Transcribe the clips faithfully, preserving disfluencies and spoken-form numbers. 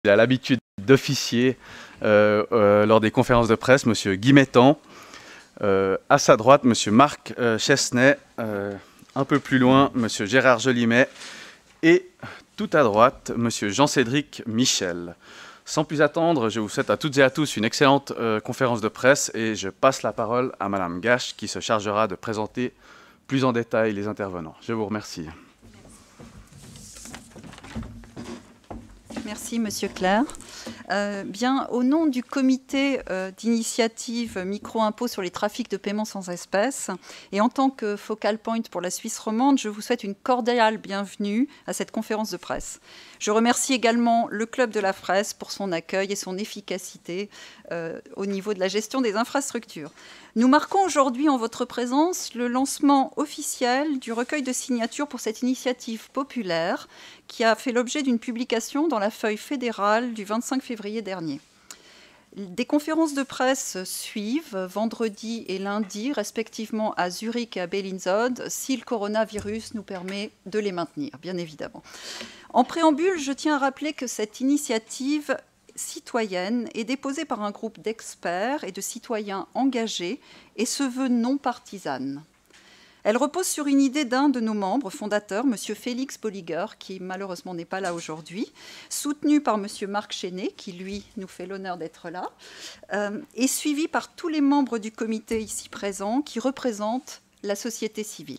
Il a l'habitude d'officier euh, euh, lors des conférences de presse, M. Guy Mettan. Euh, à sa droite, M. Marc euh, Chesnay. Euh, un peu plus loin, M. Gérard Jolimet. Et tout à droite, M. Jean-Cédric Michel. Sans plus attendre, je vous souhaite à toutes et à tous une excellente euh, conférence de presse et je passe la parole à Mme Gache qui se chargera de présenter plus en détail les intervenants. Je vous remercie. Merci, Monsieur Clerc. Euh, bien, au nom du comité euh, d'initiative micro-impôt sur les trafics de paiement sans espèces et en tant que focal point pour la Suisse romande, je vous souhaite une cordiale bienvenue à cette conférence de presse. Je remercie également le Club de la Fraisse pour son accueil et son efficacité euh, au niveau de la gestion des infrastructures. Nous marquons aujourd'hui en votre présence le lancement officiel du recueil de signatures pour cette initiative populaire qui a fait l'objet d'une publication dans la feuille fédérale du vingt-cinq février dernier. Des conférences de presse suivent vendredi et lundi, respectivement à Zurich et à Bellinzode, si le coronavirus nous permet de les maintenir, bien évidemment. En préambule, je tiens à rappeler que cette initiative citoyenne est déposée par un groupe d'experts et de citoyens engagés et se veut non partisane. Elle repose sur une idée d'un de nos membres fondateurs, M. Félix Bolliger, qui malheureusement n'est pas là aujourd'hui, soutenu par M. Marc Chesnay, qui lui nous fait l'honneur d'être là, euh, et suivi par tous les membres du comité ici présents qui représentent la société civile.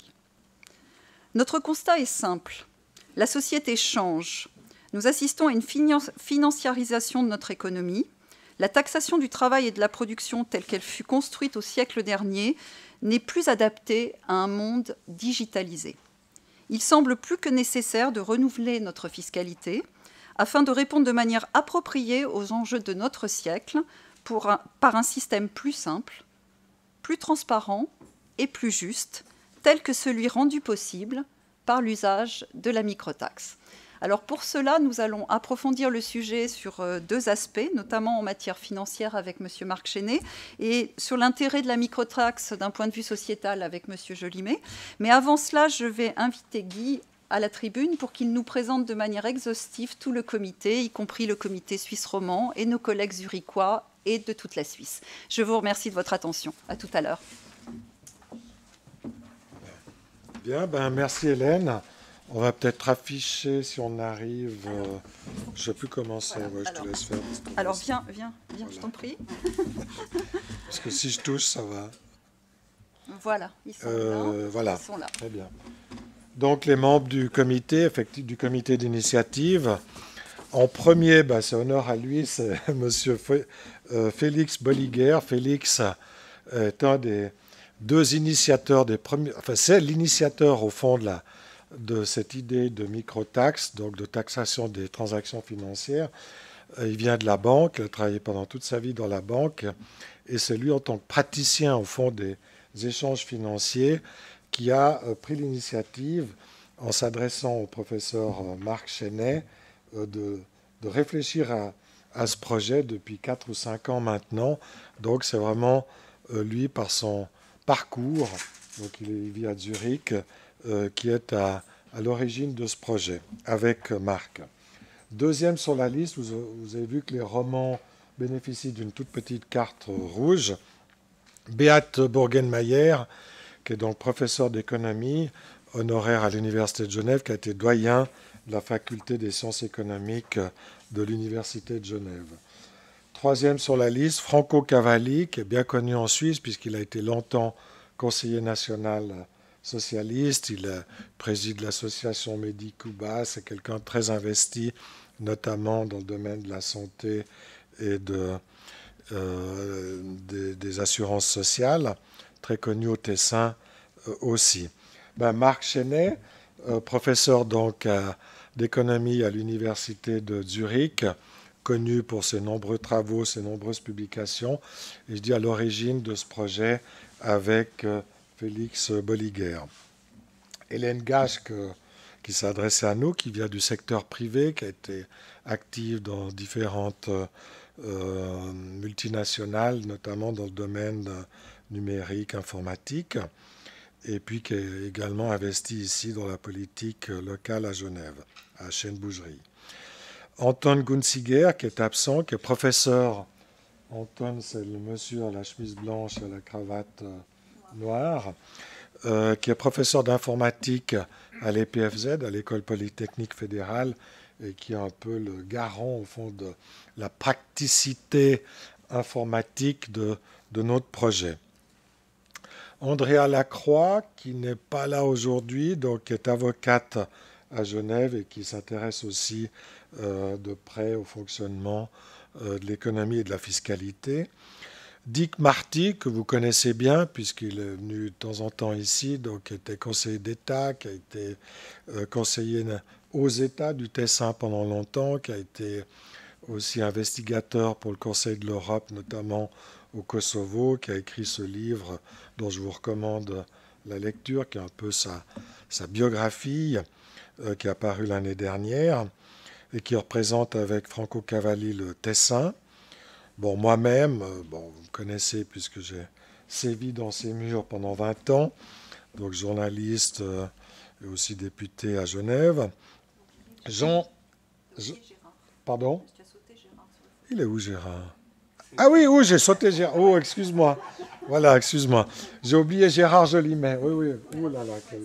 Notre constat est simple. La société change. Nous assistons à une financiarisation de notre économie. La taxation du travail et de la production telle qu'elle fut construite au siècle dernier n'est plus adaptée à un monde digitalisé. Il semble plus que nécessaire de renouveler notre fiscalité afin de répondre de manière appropriée aux enjeux de notre siècle pour un, par un système plus simple, plus transparent et plus juste, tel que celui rendu possible par l'usage de la microtaxe. Alors pour cela, nous allons approfondir le sujet sur deux aspects, notamment en matière financière avec M. Marc Chesnay et sur l'intérêt de la microtaxe d'un point de vue sociétal avec M. Jolimet. Mais avant cela, je vais inviter Guy à la tribune pour qu'il nous présente de manière exhaustive tout le comité, y compris le comité suisse roman et nos collègues zurichois et de toute la Suisse. Je vous remercie de votre attention. À tout à l'heure. Bien, ben merci Hélène. On va peut-être afficher si on arrive. Euh, je ne sais plus comment c'est. Voilà. Ouais, je alors, te laisse faire. Alors viens, viens, viens, voilà. Je t'en prie. Parce que si je touche, ça va. Voilà, ils sont euh, là. Voilà. Ils sont là. Très bien. Donc les membres du comité, effectivement, du comité d'initiative. En premier, bah, c'est honneur à lui, c'est M. Félix Bolliger. Félix est un des deux initiateurs des premiers. Enfin, c'est l'initiateur au fond de la. de cette idée de microtaxe, donc de taxation des transactions financières. Il vient de la banque, il a travaillé pendant toute sa vie dans la banque, et c'est lui, en tant que praticien au fond des échanges financiers, qui a pris l'initiative, en s'adressant au professeur Marc Chesnay, de, de réfléchir à, à ce projet depuis quatre ou cinq ans maintenant. Donc c'est vraiment lui, par son parcours, donc il vit à Zurich, Euh, qui est à, à l'origine de ce projet, avec Marc. Deuxième sur la liste, vous, vous avez vu que les romans bénéficient d'une toute petite carte rouge. Beat Burgenmayer, qui est donc professeur d'économie, honoraire à l'Université de Genève, qui a été doyen de la faculté des sciences économiques de l'Université de Genève. Troisième sur la liste, Franco Cavalli, qui est bien connu en Suisse, puisqu'il a été longtemps conseiller national socialiste, il préside l'association Medicuba, c'est quelqu'un de très investi, notamment dans le domaine de la santé et de, euh, des, des assurances sociales, très connu au Tessin euh, aussi. Ben, Marc Chesnay, euh, professeur donc d'économie à l'université de Zurich, connu pour ses nombreux travaux, ses nombreuses publications, et je dis à l'origine de ce projet avec euh, Félix Bolliger. Hélène Gache, que, qui s'adressait à nous, qui vient du secteur privé, qui a été active dans différentes euh, multinationales, notamment dans le domaine numérique, informatique, et puis qui est également investie ici dans la politique locale à Genève, à Chêne-Bougerie. Anton Gunziger, qui est absent, qui est professeur. Anton, c'est le monsieur à la chemise blanche et à la cravate euh, noire, euh, qui est professeur d'informatique à l'E P F Z, à l'École Polytechnique Fédérale, et qui est un peu le garant, au fond, de la praticité informatique de, de notre projet. Andrea Lacroix, qui n'est pas là aujourd'hui, donc qui est avocate à Genève et qui s'intéresse aussi euh, de près au fonctionnement euh, de l'économie et de la fiscalité. Dick Marty, que vous connaissez bien, puisqu'il est venu de temps en temps ici, donc qui était conseiller d'État, qui a été euh, conseiller aux États du Tessin pendant longtemps, qui a été aussi investigateur pour le Conseil de l'Europe, notamment au Kosovo, qui a écrit ce livre dont je vous recommande la lecture, qui est un peu sa, sa biographie, euh, qui est apparue l'année dernière, et qui représente avec Franco Cavalli le Tessin. Bon, moi-même, euh, bon, vous me connaissez puisque j'ai sévi dans ces murs pendant vingt ans, donc journaliste euh, et aussi député à Genève. Jean... Je... Pardon? Il est où, Gérard? Ah oui, oui, j'ai sauté Gérard. Oh, excuse-moi. Voilà, excuse-moi. J'ai oublié Gérard Jolimet. Oui, oui. Oh là là. Quel...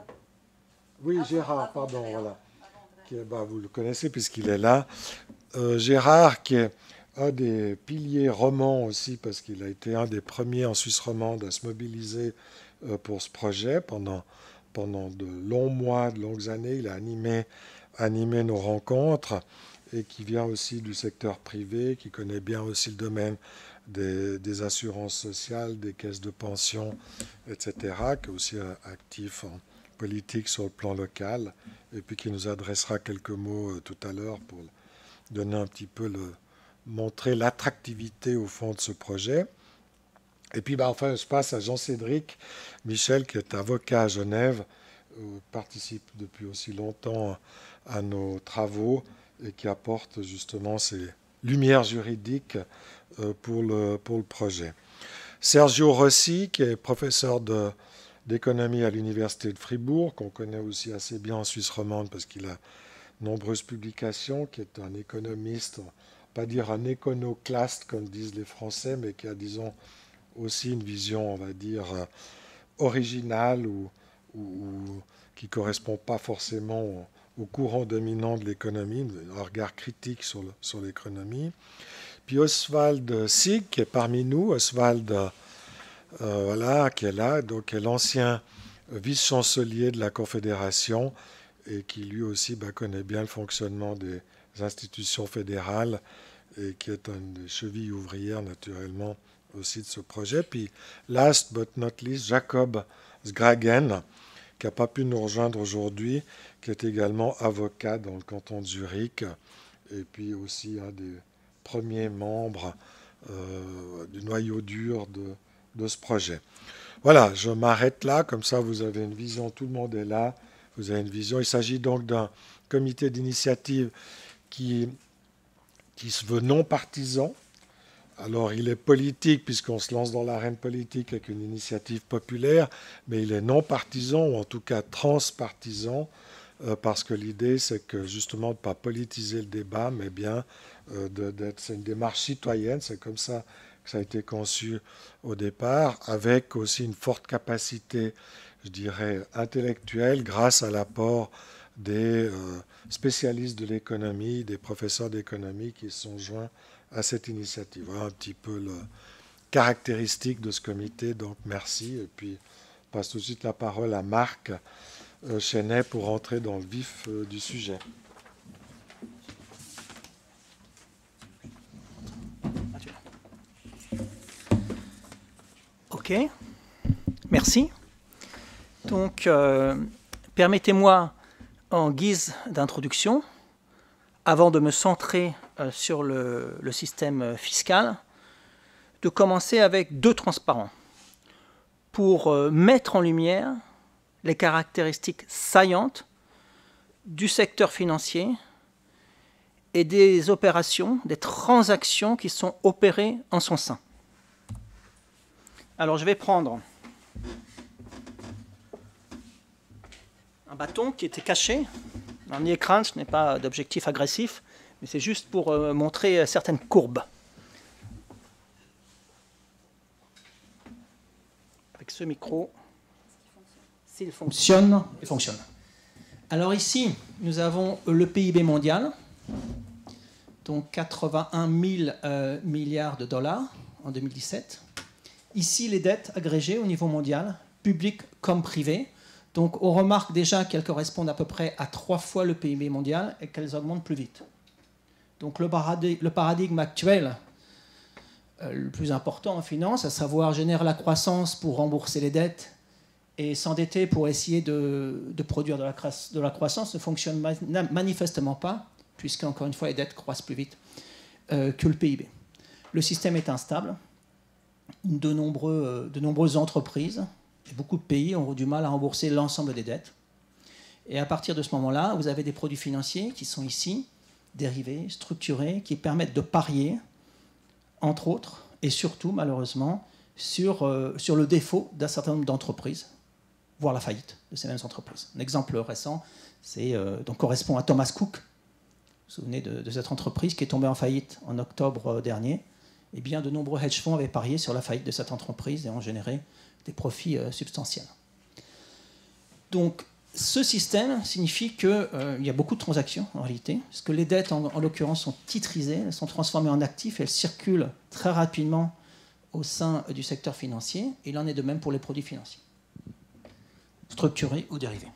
Oui, Gérard, pardon, voilà. Qui est, bah, vous le connaissez puisqu'il est là. Euh, Gérard, qui est un des piliers romans aussi, parce qu'il a été un des premiers en Suisse romande à se mobiliser euh, pour ce projet. Pendant, pendant de longs mois, de longues années, il a animé, animé nos rencontres, et qui vient aussi du secteur privé, qui connaît bien aussi le domaine des, des assurances sociales, des caisses de pension, et cetera, qui est aussi actif en politique sur le plan local, et puis qui nous adressera quelques mots tout à l'heure pour donner un petit peu le... montrer l'attractivité au fond de ce projet. Et puis, bah, enfin, je passe à Jean-Cédric Michel, qui est avocat à Genève, euh, participe depuis aussi longtemps à nos travaux, et qui apporte justement ces lumières juridiques pour le, pour le projet. Sergio Rossi, qui est professeur de, d'économie à l'Université de Fribourg, qu'on connaît aussi assez bien en Suisse romande parce qu'il a nombreuses publications, qui est un économiste, pas dire un éconoclaste comme disent les Français, mais qui a, disons, aussi une vision, on va dire, originale ou, ou, ou qui ne correspond pas forcément au, au courant dominant de l'économie, un regard critique sur, le, sur l'économie. Puis Oswald Sig, qui est parmi nous, Oswald, euh, voilà, qui est là, donc qui est l'ancien vice-chancelier de la Confédération et qui lui aussi bah, connaît bien le fonctionnement des institutions fédérales et qui est une des chevilles ouvrières naturellement aussi de ce projet. Puis last but not least, Jacob Sgragen, qui n'a pas pu nous rejoindre aujourd'hui, qui est également avocat dans le canton de Zurich, et puis aussi un des premiers membres euh, du noyau dur de, de ce projet. Voilà, je m'arrête là, comme ça vous avez une vision, tout le monde est là, vous avez une vision. Il s'agit donc d'un comité d'initiative qui, qui se veut non partisan. Alors, il est politique, puisqu'on se lance dans l'arène politique avec une initiative populaire, mais il est non partisan, ou en tout cas transpartisan, euh, parce que l'idée, c'est que justement, de ne pas politiser le débat, mais bien euh, de, d'être, c'est une démarche citoyenne, c'est comme ça que ça a été conçu au départ, avec aussi une forte capacité, je dirais, intellectuelle, grâce à l'apport des euh, spécialistes de l'économie, des professeurs d'économie qui se sont joints à cette initiative. Voilà un petit peu le caractéristique de ce comité, donc merci. Et puis, je passe tout de suite la parole à Marc euh, Chenet pour entrer dans le vif euh, du sujet. Ok, merci. Donc, euh, permettez-moi, en guise d'introduction, avant de me centrer euh, sur le, le système fiscal, de commencer avec deux transparents pour euh, mettre en lumière les caractéristiques saillantes du secteur financier et des opérations, des transactions qui sont opérées en son sein. Alors, je vais prendre un bâton qui était caché. Un écran, ce n'est pas d'objectif agressif, mais c'est juste pour euh, montrer certaines courbes. Avec ce micro, s'il fonctionne, il fonctionne. Alors ici, nous avons le P I B mondial, donc quatre-vingt-un mille euh, milliards de dollars en deux mille dix-sept. Ici, les dettes agrégées au niveau mondial, publiques comme privées. Donc on remarque déjà qu'elles correspondent à peu près à trois fois le P I B mondial et qu'elles augmentent plus vite. Donc le paradigme, le paradigme actuel, euh, le plus important en finance, à savoir générer la croissance pour rembourser les dettes et s'endetter pour essayer de, de produire de la, de la croissance, ne fonctionne manifestement pas, puisque, encore une fois, les dettes croissent plus vite euh, que le P I B. Le système est instable. De, nombreux, de nombreuses entreprises et beaucoup de pays ont du mal à rembourser l'ensemble des dettes. Et à partir de ce moment-là, vous avez des produits financiers qui sont ici, dérivés, structurés, qui permettent de parier, entre autres, et surtout, malheureusement, sur, euh, sur le défaut d'un certain nombre d'entreprises, voire la faillite de ces mêmes entreprises. Un exemple récent c'est, euh, donc, correspond à Thomas Cook. Vous vous souvenez de, de cette entreprise qui est tombée en faillite en octobre dernier. Eh bien, de nombreux hedge funds avaient parié sur la faillite de cette entreprise et ont généré des profits euh, substantiels. Donc, ce système signifie qu'il euh, y a beaucoup de transactions en réalité, parce que les dettes, en, en l'occurrence, sont titrisées, elles sont transformées en actifs, elles circulent très rapidement au sein du secteur financier, et il en est de même pour les produits financiers, structurés ou dérivés.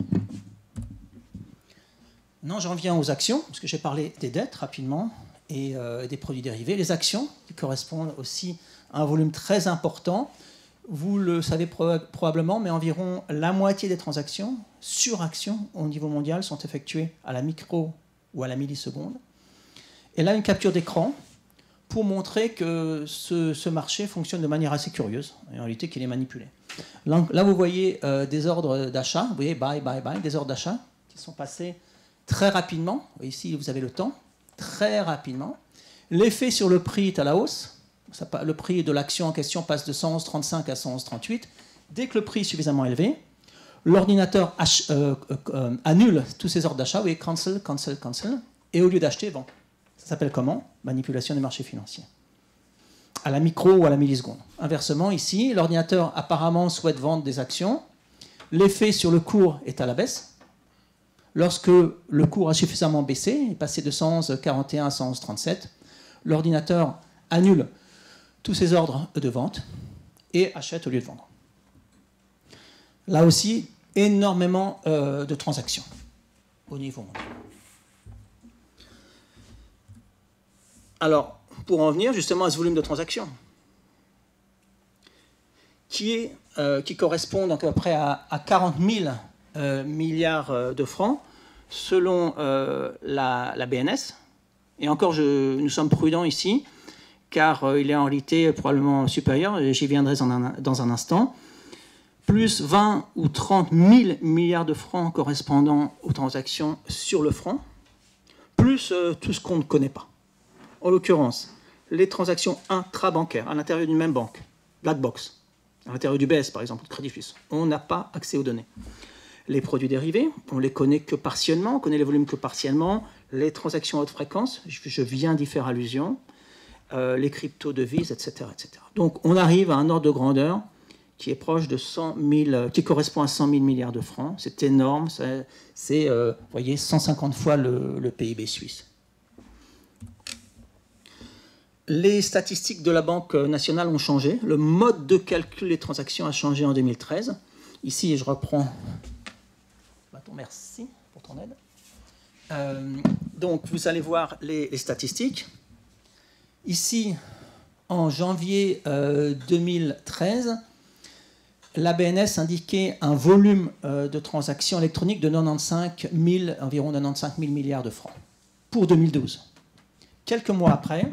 Non, j'en viens aux actions, parce que j'ai parlé des dettes rapidement, et euh, des produits dérivés. Les actions, qui correspondent aussi à un volume très important, vous le savez pro probablement, mais environ la moitié des transactions, sur actions au niveau mondial, sont effectuées à la micro ou à la milliseconde. Et là, une capture d'écran pour montrer que ce, ce marché fonctionne de manière assez curieuse, et en réalité qu'il est manipulé. Là, là vous voyez euh, des ordres d'achat, vous voyez buy, buy, buy, des ordres d'achat qui sont passés très rapidement. Ici, vous avez le temps. Très rapidement. L'effet sur le prix est à la hausse. Ça, le prix de l'action en question passe de cent onze virgule trente-cinq à cent onze virgule trente-huit. Dès que le prix est suffisamment élevé, l'ordinateur euh, euh, annule tous ces ordres d'achat. Vous voyez, cancel, cancel, cancel. Et au lieu d'acheter, vend. Ça s'appelle comment? Manipulation des marchés financiers. À la micro ou à la milliseconde. Inversement, ici, l'ordinateur apparemment souhaite vendre des actions. L'effet sur le cours est à la baisse. Lorsque le cours a suffisamment baissé, est passé de cent onze virgule quarante et un à cent onze virgule trente-sept, l'ordinateur annule tous ses ordres de vente et achète au lieu de vendre. Là aussi, énormément euh, de transactions au niveau mondial. Alors, pour en venir justement à ce volume de transactions, qui, est, euh, qui correspond donc à peu près à, à quarante mille Euh, milliards euh, de francs, selon euh, la, la B N S. Et encore, je, nous sommes prudents ici, car euh, il est en réalité probablement supérieur, et j'y viendrai dans un, dans un instant. Plus vingt ou trente mille milliards de francs correspondant aux transactions sur le franc, plus euh, tout ce qu'on ne connaît pas. En l'occurrence, les transactions intrabancaires à l'intérieur d'une même banque, black box, à l'intérieur du B S par exemple, de Crédit Suisse, on n'a pas accès aux données. Les produits dérivés, on ne les connaît que partiellement, on connaît les volumes que partiellement. Les transactions à haute fréquence, je viens d'y faire allusion, euh, les crypto-devises, et cetera, et cetera. Donc on arrive à un ordre de grandeur qui est proche de cent mille, qui correspond à cent mille milliards de francs. C'est énorme, c'est, euh, vous voyez, cent cinquante fois le, le P I B suisse. Les statistiques de la Banque nationale ont changé. Le mode de calcul des transactions a changé en deux mille treize. Ici, je reprends... Merci pour ton aide. Euh, donc, vous allez voir les, les statistiques. Ici, en janvier euh, deux mille treize, la B N S indiquait un volume euh, de transactions électroniques de quatre-vingt-quinze mille, environ quatre-vingt-quinze mille milliards de francs pour deux mille douze. Quelques mois après,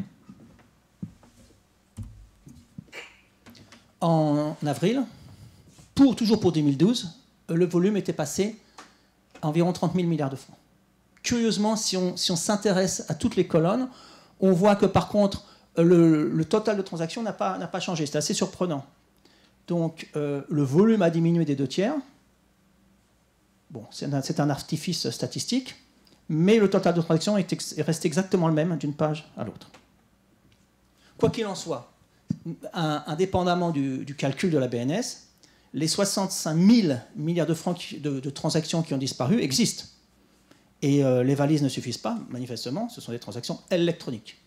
en avril, pour, toujours pour deux mille douze, le volume était passé environ trente mille milliards de francs. Curieusement, si on, si on s'intéresse à toutes les colonnes, on voit que par contre, le, le total de transactions n'a pas, n'a pas changé. C'est assez surprenant. Donc, euh, le volume a diminué des deux tiers. Bon, c'est un, c'est un artifice statistique, mais le total de transactions est, ex est resté exactement le même d'une page à l'autre. Quoi qu'il en soit, un, indépendamment du, du calcul de la B N S, les soixante-cinq mille milliards de francs qui, de, de transactions qui ont disparu existent. Et euh, les valises ne suffisent pas, manifestement, ce sont des transactions électroniques.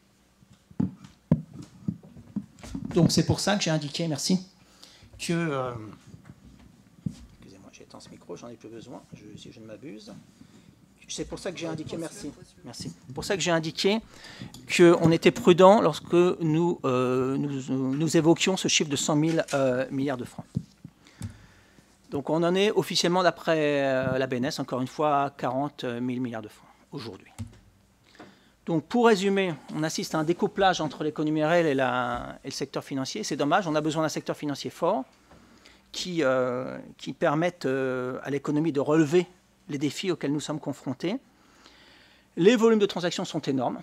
Donc c'est pour ça que j'ai indiqué, merci, que... Euh, excusez-moi, j'éteins ce micro, j'en ai plus besoin, je, si je ne m'abuse. C'est pour ça que j'ai indiqué, merci, merci. C'est pour ça que j'ai indiqué qu'on était prudent lorsque nous, euh, nous, nous évoquions ce chiffre de cent mille euh, milliards de francs. Donc on en est officiellement, d'après euh, la B N S, encore une fois, à quarante mille milliards de francs aujourd'hui. Donc pour résumer, on assiste à un découplage entre l'économie réelle et, la, et le secteur financier. C'est dommage, on a besoin d'un secteur financier fort qui, euh, qui permette euh, à l'économie de relever les défis auxquels nous sommes confrontés. Les volumes de transactions sont énormes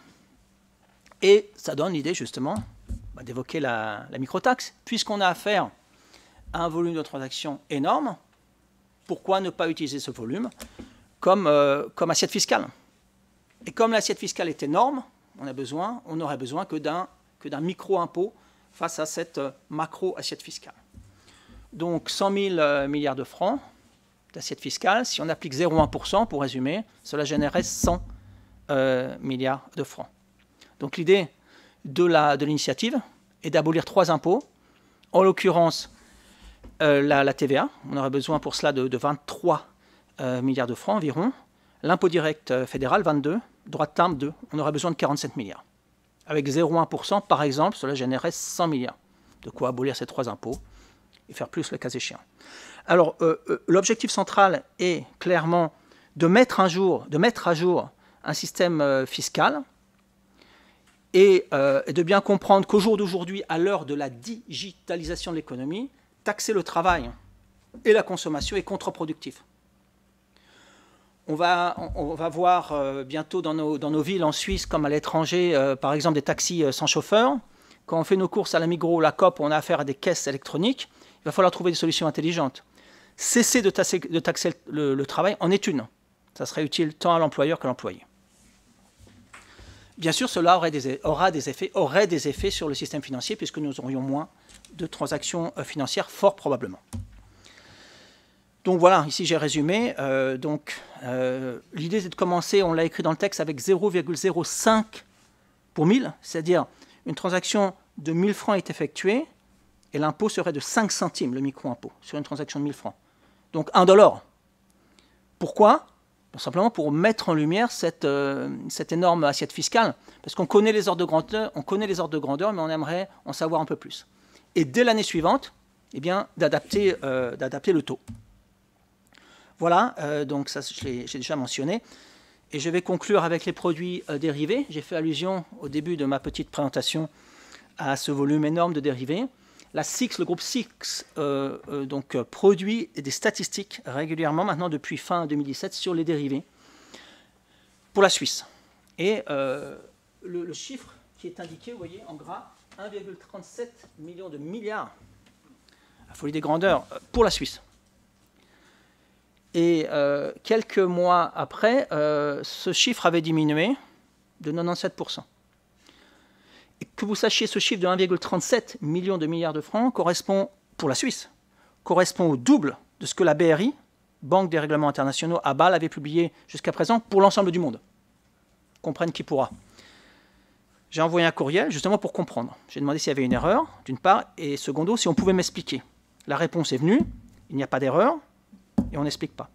et ça donne l'idée justement bah, d'évoquer la, la microtaxe. Puisqu'on a affaire à un volume de transactions énorme, pourquoi ne pas utiliser ce volume comme, euh, comme assiette fiscale? Et comme l'assiette fiscale est énorme, on a besoin, on n'aurait besoin que d'un que d'un micro-impôt face à cette euh, macro-assiette fiscale. Donc cent mille euh, milliards de francs d'assiette fiscale, si on applique zéro virgule un pour cent, pour résumer, cela générerait cent euh, milliards de francs. Donc l'idée de l'initiative de est d'abolir trois impôts, en l'occurrence euh, la, la T V A, on aurait besoin pour cela de, de vingt-trois euh, milliards de francs environ, l'impôt direct fédéral, vingt-deux, droit de timbre, deux, on aurait besoin de quarante-sept milliards. Avec zéro virgule un pour cent, par exemple, cela générerait cent milliards. De quoi abolir ces trois impôts et faire plus le cas échéant. Alors, euh, euh, l'objectif central est clairement de mettre, un jour, de mettre à jour un système euh, fiscal et, euh, et de bien comprendre qu'au jour d'aujourd'hui, à l'heure de la digitalisation de l'économie, taxer le travail et la consommation est contre-productif. On va, on va voir euh, bientôt dans nos, dans nos villes en Suisse, comme à l'étranger, euh, par exemple des taxis euh, sans chauffeur. Quand on fait nos courses à la Migros, la Coop, on a affaire à des caisses électroniques. Il va falloir trouver des solutions intelligentes. Cesser de taxer, de taxer le, le travail en est une. Ça serait utile tant à l'employeur qu'à l'employé. Bien sûr, cela aurait des, aura des effets, aurait des effets sur le système financier puisque nous aurions moins de transactions financières, fort probablement. Donc voilà, ici j'ai résumé. Euh, donc euh, l'idée c'est de commencer, on l'a écrit dans le texte, avec zéro virgule zéro cinq pour mille, c'est-à-dire une transaction de mille francs est effectuée et l'impôt serait de cinq centimes, le micro-impôt, sur une transaction de mille francs. Donc un dollar. Pourquoi? Tout simplement pour mettre en lumière cette, euh, cette énorme assiette fiscale, parce qu'on connaît les ordres de grandeur, on connaît les ordres de grandeur, mais on aimerait en savoir un peu plus. Et dès l'année suivante, eh bien, d'adapter euh, d'adapter le taux. Voilà, euh, donc ça j'ai déjà mentionné. Et je vais conclure avec les produits euh, dérivés. J'ai fait allusion au début de ma petite présentation à ce volume énorme de dérivés. La S I X, le groupe S I X, euh, euh, donc, euh, produit des statistiques régulièrement, maintenant depuis fin deux mille dix-sept, sur les dérivés pour la Suisse. Et euh, le, le chiffre qui est indiqué, vous voyez, en gras, un virgule trente-sept million de milliards, la folie des grandeurs, pour la Suisse. Et euh, quelques mois après, euh, ce chiffre avait diminué de quatre-vingt-dix-sept pour cent. Et que vous sachiez, ce chiffre de un virgule trente-sept million de milliards de francs correspond, pour la Suisse, correspond au double de ce que la B R I, Banque des règlements internationaux, à Bâle, avait publié jusqu'à présent pour l'ensemble du monde. Comprenne qui pourra. J'ai envoyé un courriel justement pour comprendre. J'ai demandé s'il y avait une erreur, d'une part, et secondo, si on pouvait m'expliquer. La réponse est venue, il n'y a pas d'erreur, et on n'explique pas.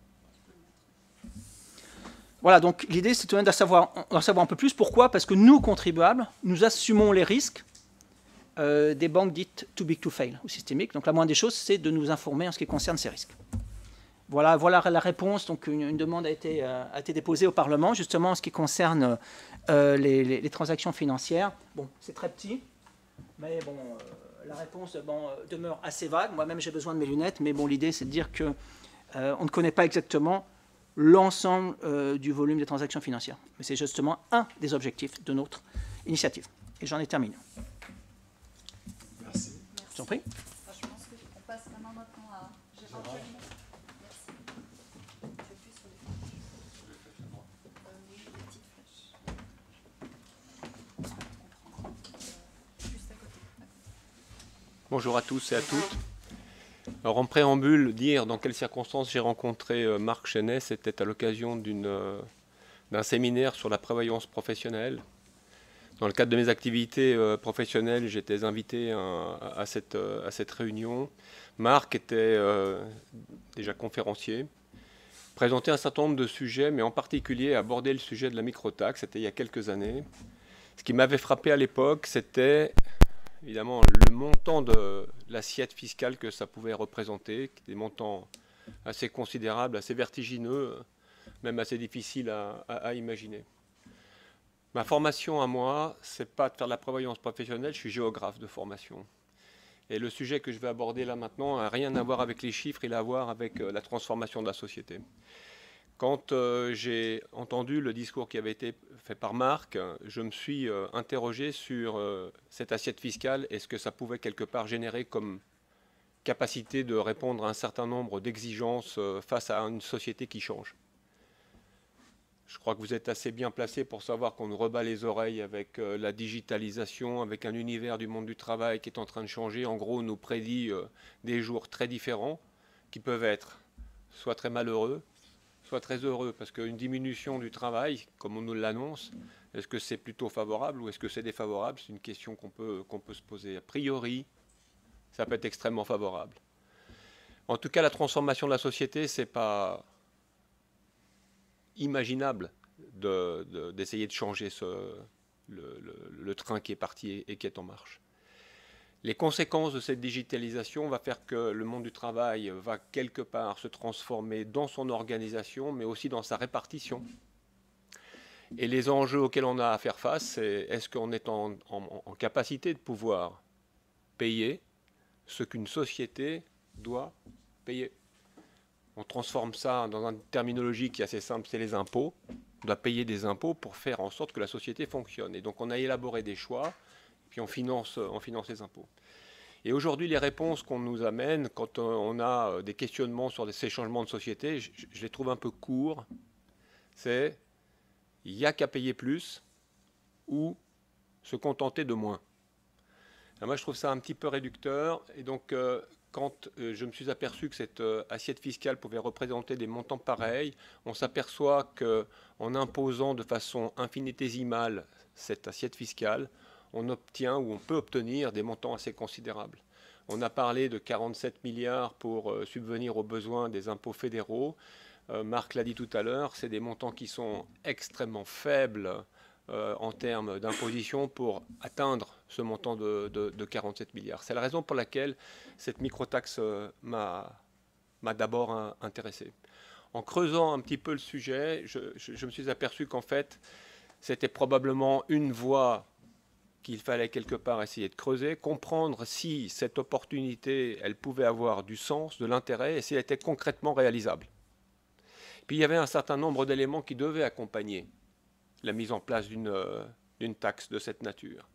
Voilà, donc l'idée, c'est d'en savoir, savoir un peu plus. Pourquoi? Parce que nous, contribuables, nous assumons les risques euh, des banques dites too big to fail ou systémiques. Donc la moindre des choses, c'est de nous informer en ce qui concerne ces risques. Voilà, voilà la réponse. Donc une, une demande a été, euh, a été déposée au Parlement, justement en ce qui concerne euh, les, les, les transactions financières. Bon, c'est très petit, mais bon, euh, la réponse bon, euh, demeure assez vague. Moi-même, j'ai besoin de mes lunettes, mais bon, l'idée, c'est de dire que euh, on ne connaît pas exactement l'ensemble euh, du volume des transactions financières. Mais c'est justement un des objectifs de notre initiative. Et j'en ai terminé. Merci. Je t'en prie. Je pense qu'on passe maintenant à Gérard Jolimet. Merci. Bonjour à tous et à toutes. Alors en préambule, dire dans quelles circonstances j'ai rencontré euh, Marc Chesnais, c'était à l'occasion d'une, euh, d'un séminaire sur la prévoyance professionnelle. Dans le cadre de mes activités euh, professionnelles, j'étais invité à, à, cette, euh, à cette réunion. Marc était euh, déjà conférencier, présentait un certain nombre de sujets, mais en particulier abordait le sujet de la microtaxe, c'était il y a quelques années. Ce qui m'avait frappé à l'époque, c'était évidemment le montant de l'assiette fiscale que ça pouvait représenter, des montants assez considérables, assez vertigineux, même assez difficiles à, à, à imaginer. Ma formation à moi, c'est pas de faire de la prévoyance professionnelle, je suis géographe de formation. Et le sujet que je vais aborder là maintenant n'a rien à voir avec les chiffres, il a à voir avec la transformation de la société. Quand euh, j'ai entendu le discours qui avait été fait par Marc, je me suis euh, interrogé sur euh, cette assiette fiscale et ce que ça pouvait quelque part générer comme capacité de répondre à un certain nombre d'exigences euh, face à une société qui change. Je crois que vous êtes assez bien placé pour savoir qu'on nous rebat les oreilles avec euh, la digitalisation, avec un univers du monde du travail qui est en train de changer. En gros, on nous prédit euh, des jours très différents qui peuvent être soit très malheureux, soit très heureux, parce qu'une diminution du travail, comme on nous l'annonce, est-ce que c'est plutôt favorable ou est-ce que c'est défavorable? C'est une question qu'on peut, qu'on peut se poser. A priori, ça peut être extrêmement favorable. En tout cas, la transformation de la société, c'est pas imaginable de, de, d'essayer de changer ce, le, le, le train qui est parti et qui est en marche. Les conséquences de cette digitalisation vont faire que le monde du travail va quelque part se transformer dans son organisation, mais aussi dans sa répartition. Et les enjeux auxquels on a à faire face, c'est est-ce qu'on est en, en, en capacité de pouvoir payer ce qu'une société doit payer. On transforme ça dans une terminologie qui est assez simple, c'est les impôts. On doit payer des impôts pour faire en sorte que la société fonctionne. Et donc on a élaboré des choix, puis on finance, on finance les impôts. Et aujourd'hui, les réponses qu'on nous amène, quand on a des questionnements sur ces changements de société, je, je les trouve un peu courts. C'est il n'y a qu'à payer plus ou se contenter de moins. Alors moi, je trouve ça un petit peu réducteur. Et donc, euh, quand euh, je me suis aperçu que cette euh, assiette fiscale pouvait représenter des montants pareils, on s'aperçoit qu'en imposant de façon infinitésimale cette assiette fiscale, on obtient ou on peut obtenir des montants assez considérables. On a parlé de quarante-sept milliards pour euh, subvenir aux besoins des impôts fédéraux. Euh, Marc l'a dit tout à l'heure, c'est des montants qui sont extrêmement faibles euh, en termes d'imposition pour atteindre ce montant de, de, de quarante-sept milliards. C'est la raison pour laquelle cette microtaxe euh, m'a m'a d'abord hein, intéressé. En creusant un petit peu le sujet, je, je, je me suis aperçu qu'en fait, c'était probablement une voie qu'il fallait quelque part essayer de creuser, comprendre si cette opportunité, elle pouvait avoir du sens, de l'intérêt, et si elle était concrètement réalisable. Puis il y avait un certain nombre d'éléments qui devaient accompagner la mise en place d'une euh, d'une taxe de cette nature.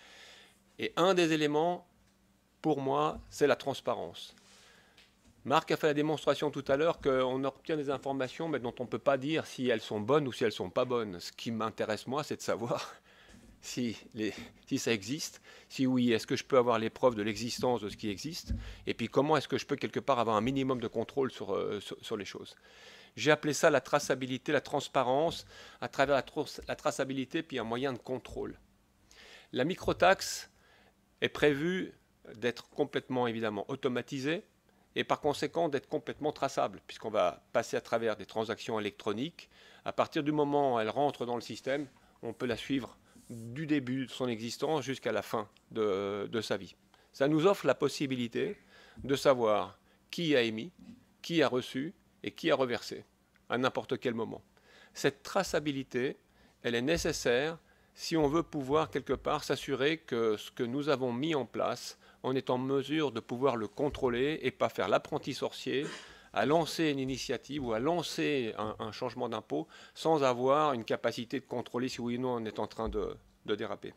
Et un des éléments, pour moi, c'est la transparence. Marc a fait la démonstration tout à l'heure qu'on obtient des informations, mais dont on ne peut pas dire si elles sont bonnes ou si elles ne sont pas bonnes. Ce qui m'intéresse, moi, c'est de savoir Si, les, si ça existe, si oui, est-ce que je peux avoir les preuves de l'existence de ce qui existe, et puis comment est-ce que je peux quelque part avoir un minimum de contrôle sur, euh, sur, sur les choses. J'ai appelé ça la traçabilité, la transparence, à travers la, tra la traçabilité, puis un moyen de contrôle. La microtaxe est prévue d'être complètement, évidemment, automatisée, et par conséquent d'être complètement traçable, puisqu'on va passer à travers des transactions électroniques. À partir du moment où elle rentre dans le système, on peut la suivre du début de son existence jusqu'à la fin de, de sa vie. Ça nous offre la possibilité de savoir qui a émis, qui a reçu et qui a reversé à n'importe quel moment. Cette traçabilité, elle est nécessaire si on veut pouvoir quelque part s'assurer que ce que nous avons mis en place, on est en mesure de pouvoir le contrôler et pas faire l'apprenti sorcier à lancer une initiative ou à lancer un, un changement d'impôt sans avoir une capacité de contrôler si oui ou non on est en train de, de déraper.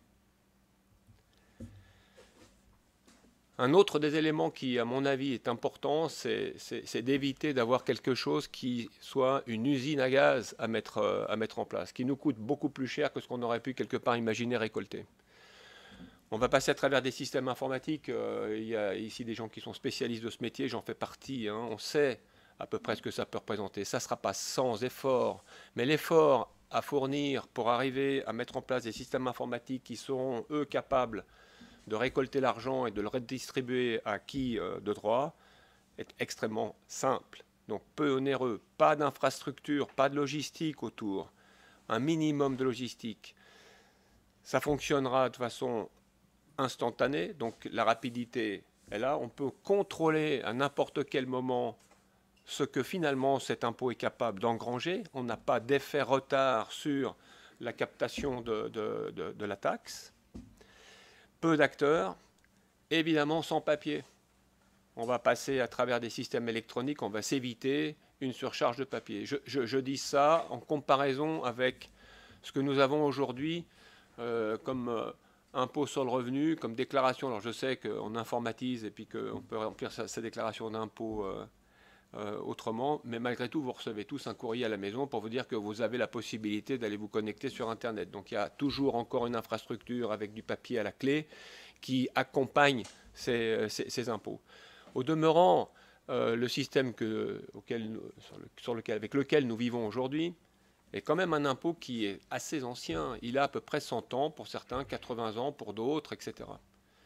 Un autre des éléments qui, à mon avis, est important, c'est d'éviter d'avoir quelque chose qui soit une usine à gaz à mettre, à mettre en place, qui nous coûte beaucoup plus cher que ce qu'on aurait pu quelque part imaginer récolter. On va passer à travers des systèmes informatiques. Euh, il y a ici des gens qui sont spécialistes de ce métier, j'en fais partie. Hein. On sait à peu près ce que ça peut représenter. Ça ne sera pas sans effort, mais l'effort à fournir pour arriver à mettre en place des systèmes informatiques qui seront, eux, capables de récolter l'argent et de le redistribuer à qui euh, de droit, est extrêmement simple. Donc peu onéreux, pas d'infrastructure, pas de logistique autour, un minimum de logistique. Ça fonctionnera de façon instantanée, donc la rapidité est là. On peut contrôler à n'importe quel moment ce que finalement cet impôt est capable d'engranger. On n'a pas d'effet retard sur la captation de, de, de, de la taxe. Peu d'acteurs, évidemment sans papier. On va passer à travers des systèmes électroniques, on va s'éviter une surcharge de papier. Je, je, je dis ça en comparaison avec ce que nous avons aujourd'hui euh, comme euh, impôt sur le revenu, comme déclaration. Alors je sais qu'on informatise et puis qu'on peut remplir sa, sa déclaration d'impôt euh, euh, autrement, mais malgré tout, vous recevez tous un courrier à la maison pour vous dire que vous avez la possibilité d'aller vous connecter sur Internet. Donc il y a toujours encore une infrastructure avec du papier à la clé qui accompagne ces, ces, ces impôts. Au demeurant, euh, le système que, auquel, sur, le, sur lequel, avec lequel nous vivons aujourd'hui est quand même un impôt qui est assez ancien. Il a à peu près cent ans pour certains, quatre-vingts ans pour d'autres, et cetera.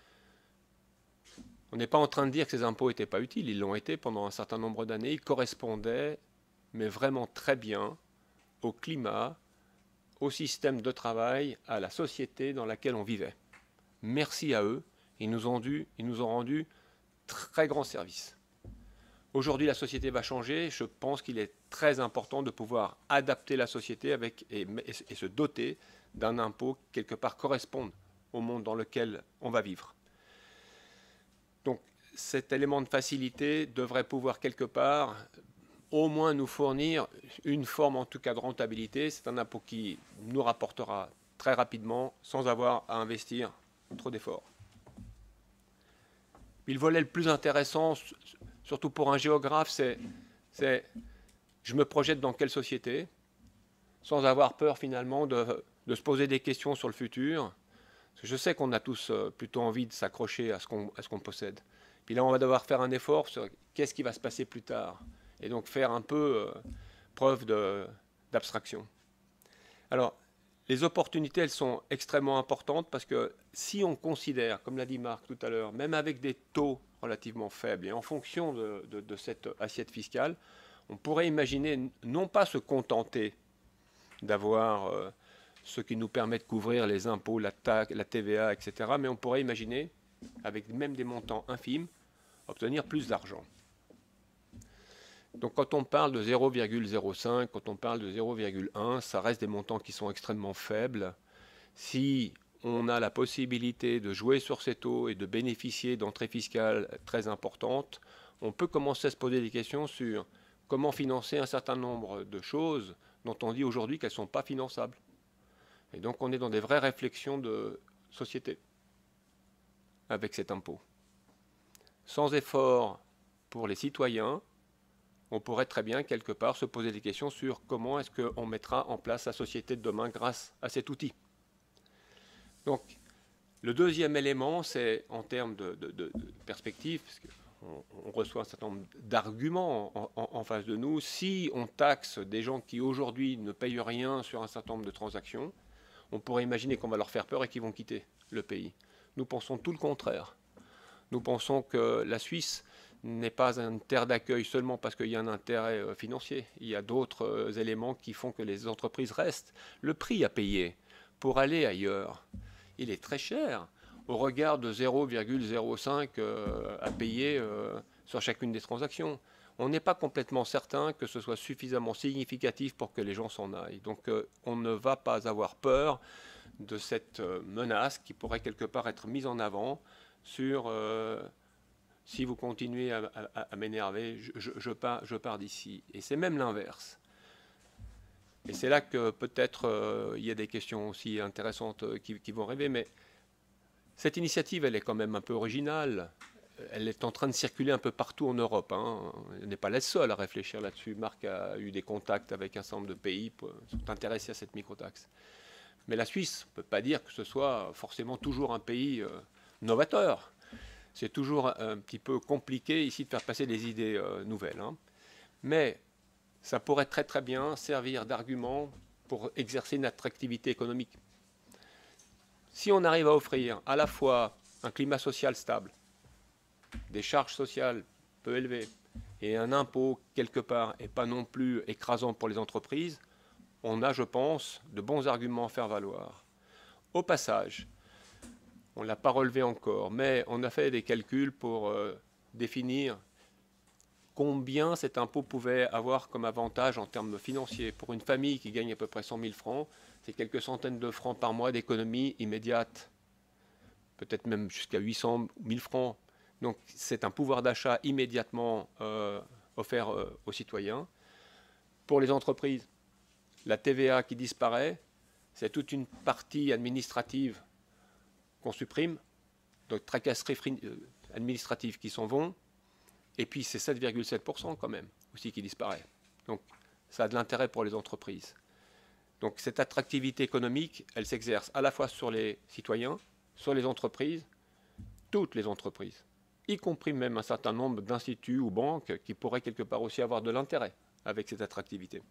On n'est pas en train de dire que ces impôts n'étaient pas utiles. Ils l'ont été pendant un certain nombre d'années. Ils correspondaient, mais vraiment très bien, au climat, au système de travail, à la société dans laquelle on vivait. Merci à eux. Ils nous ont, dû, ils nous ont rendu très grand service. Aujourd'hui, la société va changer. Je pense qu'il est très important de pouvoir adapter la société avec, et, et, et se doter d'un impôt qui, quelque part, corresponde au monde dans lequel on va vivre. Donc, cet élément de facilité devrait pouvoir, quelque part, au moins nous fournir une forme, en tout cas, de rentabilité. C'est un impôt qui nous rapportera très rapidement, sans avoir à investir trop d'efforts. Puis le volet le plus intéressant, surtout pour un géographe, c'est, c'est je me projette dans quelle société, sans avoir peur finalement de, de se poser des questions sur le futur. Parce que je sais qu'on a tous plutôt envie de s'accrocher à ce qu'on, à ce qu'on possède. Puis là, on va devoir faire un effort sur qu'est-ce qui va se passer plus tard. Et donc faire un peu euh, preuve de, d'abstraction. Alors, les opportunités, elles sont extrêmement importantes parce que si on considère, comme l'a dit Marc tout à l'heure, même avec des taux relativement faibles et en fonction de, de, de cette assiette fiscale, on pourrait imaginer non pas se contenter d'avoir euh, ce qui nous permet de couvrir les impôts, la taxe, la T V A, et cetera, mais on pourrait imaginer, avec même des montants infimes, obtenir plus d'argent. Donc quand on parle de zéro virgule zéro cinq, quand on parle de zéro virgule un, ça reste des montants qui sont extrêmement faibles. Si on a la possibilité de jouer sur ces taux et de bénéficier d'entrées fiscales très importantes, on peut commencer à se poser des questions sur comment financer un certain nombre de choses dont on dit aujourd'hui qu'elles ne sont pas finançables. Et donc on est dans des vraies réflexions de société avec cet impôt. Sans effort pour les citoyens, on pourrait très bien, quelque part, se poser des questions sur comment est-ce qu'on mettra en place la société de demain grâce à cet outil. Donc, le deuxième élément, c'est en termes de, de, de, de perspective, parce qu'on on reçoit un certain nombre d'arguments en, en, en face de nous. Si on taxe des gens qui, aujourd'hui, ne payent rien sur un certain nombre de transactions, on pourrait imaginer qu'on va leur faire peur et qu'ils vont quitter le pays. Nous pensons tout le contraire. Nous pensons que la Suisse n'est pas une terre d'accueil seulement parce qu'il y a un intérêt financier. Il y a d'autres éléments qui font que les entreprises restent. Le prix à payer pour aller ailleurs, il est très cher au regard de zéro virgule zéro cinq à payer sur chacune des transactions. On n'est pas complètement certain que ce soit suffisamment significatif pour que les gens s'en aillent. Donc on ne va pas avoir peur de cette menace qui pourrait quelque part être mise en avant sur... Euh, si vous continuez à, à, à m'énerver, je, je, je pars, je pars d'ici. Et c'est même l'inverse. Et c'est là que peut-être euh, il y a des questions aussi intéressantes qui, qui vont arriver. Mais cette initiative, elle est quand même un peu originale. Elle est en train de circuler un peu partout en Europe. Hein. Elle n'est pas la seule à réfléchir là-dessus. Marc a eu des contacts avec un certain nombre de pays qui sont intéressés à cette microtaxe. Mais la Suisse ne peut pas dire que ce soit forcément toujours un pays euh, novateur. C'est toujours un, un petit peu compliqué ici de faire passer des idées euh, nouvelles. Hein. Mais ça pourrait très très bien servir d'argument pour exercer une attractivité économique. Si on arrive à offrir à la fois un climat social stable, des charges sociales peu élevées et un impôt quelque part et pas non plus écrasant pour les entreprises, on a, je pense, de bons arguments à faire valoir. Au passage, on ne l'a pas relevé encore, mais on a fait des calculs pour euh, définir combien cet impôt pouvait avoir comme avantage en termes financiers. Pour une famille qui gagne à peu près cent mille francs, c'est quelques centaines de francs par mois d'économie immédiate, peut-être même jusqu'à huit cents mille francs. Donc c'est un pouvoir d'achat immédiatement euh, offert euh, aux citoyens. Pour les entreprises, la T V A qui disparaît, c'est toute une partie administrative qu'on supprime, donc tracasseries administratives qui s'en vont, et puis c'est sept virgule sept pour cent quand même aussi qui disparaît. Donc ça a de l'intérêt pour les entreprises. Donc cette attractivité économique, elle s'exerce à la fois sur les citoyens, sur les entreprises, toutes les entreprises, y compris même un certain nombre d'instituts ou banques qui pourraient quelque part aussi avoir de l'intérêt avec cette attractivité.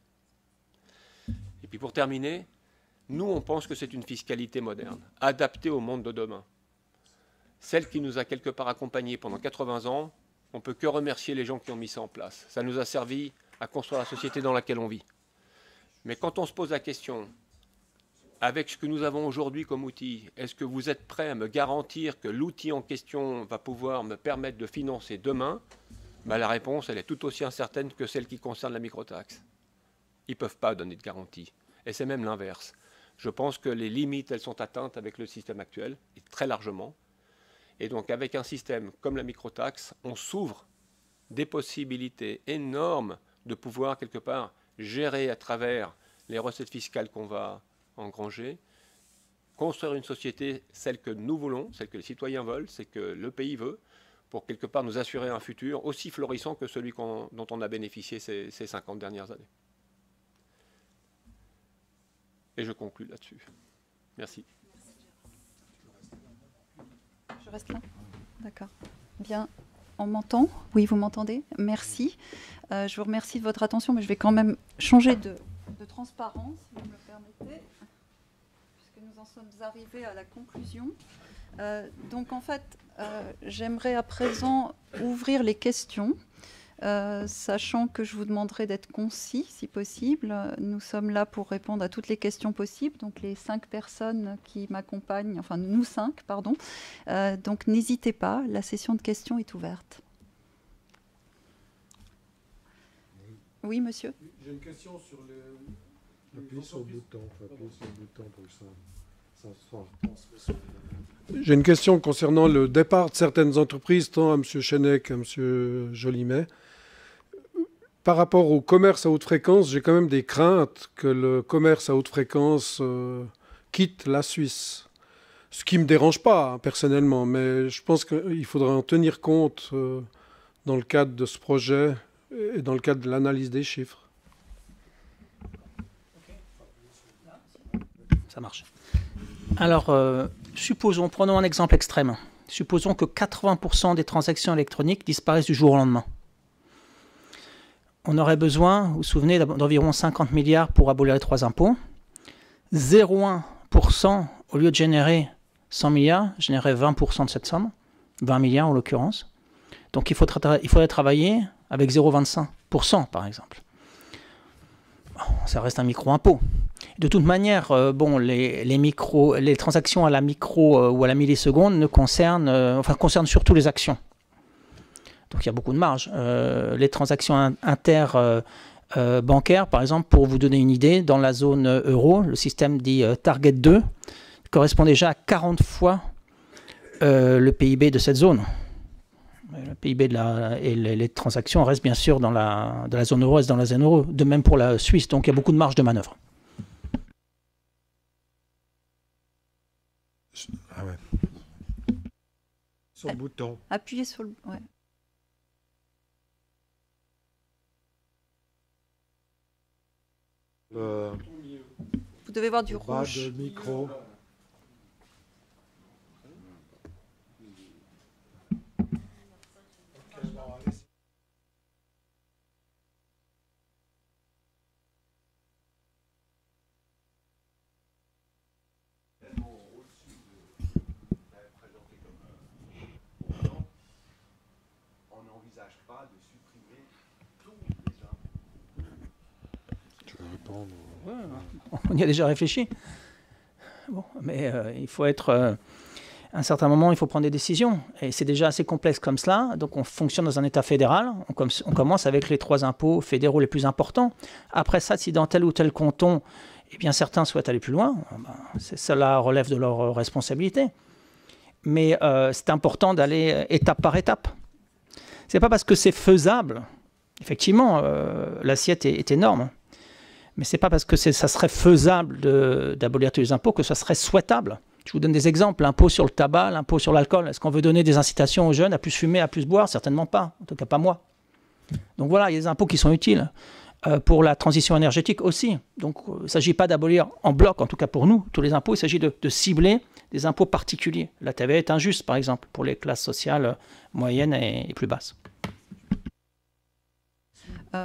Et puis pour terminer, nous on pense que c'est une fiscalité moderne, adaptée au monde de demain. Celle qui nous a quelque part accompagnés pendant quatre-vingts ans, on ne peut que remercier les gens qui ont mis ça en place. Ça nous a servi à construire la société dans laquelle on vit. Mais quand on se pose la question, avec ce que nous avons aujourd'hui comme outil, est-ce que vous êtes prêts à me garantir que l'outil en question va pouvoir me permettre de financer demain? Ben, la réponse, elle est tout aussi incertaine que celle qui concerne la microtaxe. Ils ne peuvent pas donner de garantie. Et c'est même l'inverse. Je pense que les limites, elles sont atteintes avec le système actuel, et très largement. Et donc, avec un système comme la microtaxe, on s'ouvre des possibilités énormes de pouvoir, quelque part, gérer à travers les recettes fiscales qu'on va engranger, construire une société, celle que nous voulons, celle que les citoyens veulent, c'est que le pays veut, pour quelque part nous assurer un futur aussi florissant que celui qu'on, dont on a bénéficié ces, ces cinquante dernières années. Et je conclue là-dessus. Merci. Je reste là. D'accord. Bien. On m'entend? Oui, vous m'entendez? Merci. Euh, je vous remercie de votre attention, mais je vais quand même changer de, de transparence, si vous me le permettez, puisque nous en sommes arrivés à la conclusion. Euh, donc, en fait, euh, j'aimerais à présent ouvrir les questions. Euh, sachant que je vous demanderai d'être concis, si possible. Nous sommes là pour répondre à toutes les questions possibles, donc les cinq personnes qui m'accompagnent, enfin nous cinq, pardon. Euh, donc n'hésitez pas, la session de questions est ouverte. Oui, monsieur? J'ai une question sur le... Appuie sur le bouton, appuie sur le bouton pour que ça, ça soit transmis. J'ai une question concernant le départ de certaines entreprises, tant à M. Chenec qu'à M. Jolimet. Par rapport au commerce à haute fréquence, j'ai quand même des craintes que le commerce à haute fréquence euh, quitte la Suisse. Ce qui ne me dérange pas, hein, personnellement, mais je pense qu'il faudra en tenir compte euh, dans le cadre de ce projet et dans le cadre de l'analyse des chiffres. Ça marche. Alors, euh, supposons, prenons un exemple extrême. Supposons que quatre-vingts pour cent des transactions électroniques disparaissent du jour au lendemain. On aurait besoin, vous vous souvenez, d'environ cinquante milliards pour abolir les trois impôts. zéro virgule un pour cent, au lieu de générer cent milliards, générerait vingt pour cent de cette somme, vingt milliards en l'occurrence. Donc il faudrait, tra il faudrait travailler avec zéro virgule vingt-cinq pour cent par exemple. Bon, ça reste un micro-impôt. De toute manière, euh, bon, les, les, micro, les transactions à la micro euh, ou à la milliseconde ne concernent, euh, enfin, concernent surtout les actions. Donc il y a beaucoup de marge. Euh, les transactions inter euh, euh, bancaires, par exemple, pour vous donner une idée, dans la zone euro, le système dit euh, Target deux correspond déjà à quarante fois euh, le P I B de cette zone. Le P I B de la, et les, les transactions restent bien sûr dans la, dans la zone euro, restent dans la zone euro. De même pour la Suisse, donc il y a beaucoup de marge de manœuvre. Ah ouais. Sur le bouton. Appuyez sur le... Ouais. Euh, Vous devez voir du au bas rouge. de micro. On y a déjà réfléchi. Bon, mais euh, il faut être... Euh, à un certain moment, il faut prendre des décisions. Et c'est déjà assez complexe comme cela. Donc on fonctionne dans un État fédéral. On, com on commence avec les trois impôts fédéraux les plus importants. Après ça, si dans tel ou tel canton, eh bien, certains souhaitent aller plus loin, ben, cela relève de leur responsabilité. Mais euh, c'est important d'aller étape par étape. Ce n'est pas parce que c'est faisable. Effectivement, euh, l'assiette est, est énorme. Mais ce n'est pas parce que ça serait faisable d'abolir tous les impôts que ça serait souhaitable. Je vous donne des exemples. L'impôt sur le tabac, l'impôt sur l'alcool. Est-ce qu'on veut donner des incitations aux jeunes à plus fumer, à plus boire? Certainement pas. En tout cas, pas moi. Donc voilà, il y a des impôts qui sont utiles. Euh, pour la transition énergétique aussi. Donc euh, il ne s'agit pas d'abolir en bloc, en tout cas pour nous, tous les impôts. Il s'agit de, de cibler des impôts particuliers. La T V A est injuste, par exemple, pour les classes sociales moyennes et, et plus basses. Euh,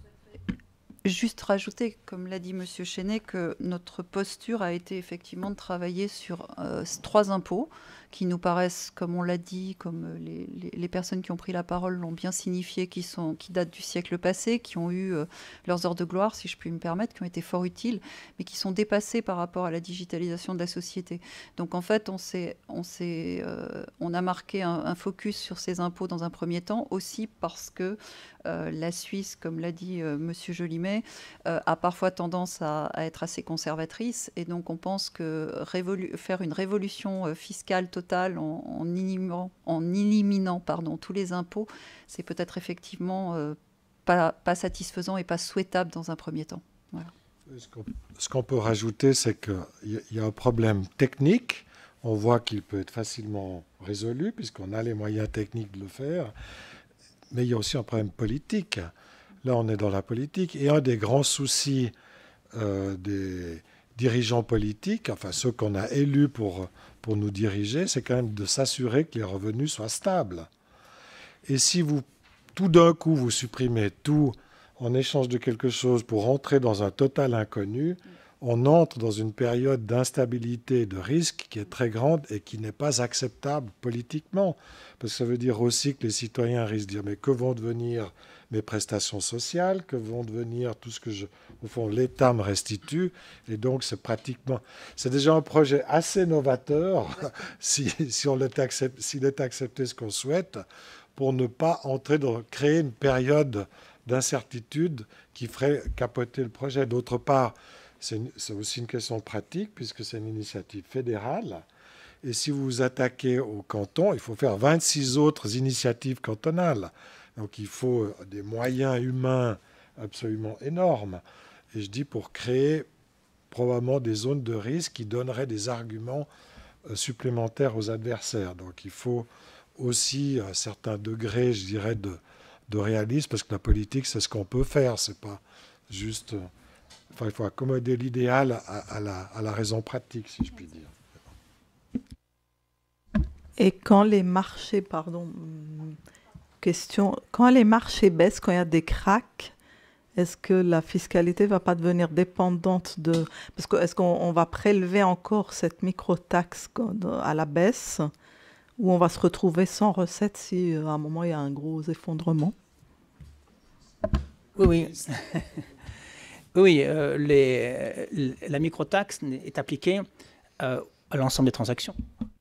juste rajouter, comme l'a dit M. Chenet, que notre posture a été effectivement de travailler sur euh, trois impôts qui nous paraissent, comme on l'a dit, comme les, les, les personnes qui ont pris la parole l'ont bien signifié, qui, sont, qui datent du siècle passé, qui ont eu euh, leurs heures de gloire, si je puis me permettre, qui ont été fort utiles, mais qui sont dépassés par rapport à la digitalisation de la société. Donc en fait, on, s'est, on, s'est, euh, on a marqué un, un focus sur ces impôts dans un premier temps, aussi parce que euh, la Suisse, comme l'a dit euh, M. Jolimet, euh, a parfois tendance à, à être assez conservatrice, et donc on pense que révolu- faire une révolution euh, fiscale totale En, en éliminant, en éliminant pardon, tous les impôts, c'est peut-être effectivement euh, pas, pas satisfaisant et pas souhaitable dans un premier temps. Voilà. Ce qu'on, ce qu'on peut rajouter, c'est qu'il y a un problème technique. On voit qu'il peut être facilement résolu, puisqu'on a les moyens techniques de le faire. Mais il y a aussi un problème politique. Là, on est dans la politique. Et un des grands soucis euh, des dirigeants politiques, enfin ceux qu'on a élus pour... pour nous diriger, c'est quand même de s'assurer que les revenus soient stables. Et si vous, tout d'un coup, vous supprimez tout en échange de quelque chose pour entrer dans un total inconnu, on entre dans une période d'instabilité, de risque qui est très grande et qui n'est pas acceptable politiquement. Parce que ça veut dire aussi que les citoyens risquent de dire « mais que vont devenir mes prestations sociales, que vont devenir tout ce que, je, au fond, l'État me restitue ?» Et donc, c'est pratiquement... C'est déjà un projet assez novateur, si, si on l'est accepté, s'il est accepté ce qu'on souhaite, pour ne pas entrer dans... créer une période d'incertitude qui ferait capoter le projet. D'autre part, c'est, une, c'est aussi une question pratique, puisque c'est une initiative fédérale. Et si vous vous attaquez au canton, il faut faire vingt-six autres initiatives cantonales. Donc il faut des moyens humains absolument énormes. Et je dis pour créer probablement des zones de risque qui donneraient des arguments supplémentaires aux adversaires. Donc il faut aussi un certain degré, je dirais, de, de réalisme, parce que la politique, c'est ce qu'on peut faire. C'est pas juste... Enfin, il faut accommoder l'idéal à, à, la, à la raison pratique, si je puis dire. Et quand les marchés, pardon, question, quand les marchés baissent, quand il y a des cracks, est-ce que la fiscalité ne va pas devenir dépendante de... Parce que est-ce qu'on va prélever encore cette micro-taxe à la baisse, ou on va se retrouver sans recette si à un moment il y a un gros effondrement? Oui, oui. Oui, euh, les, la micro-taxe est appliquée euh, à l'ensemble des transactions.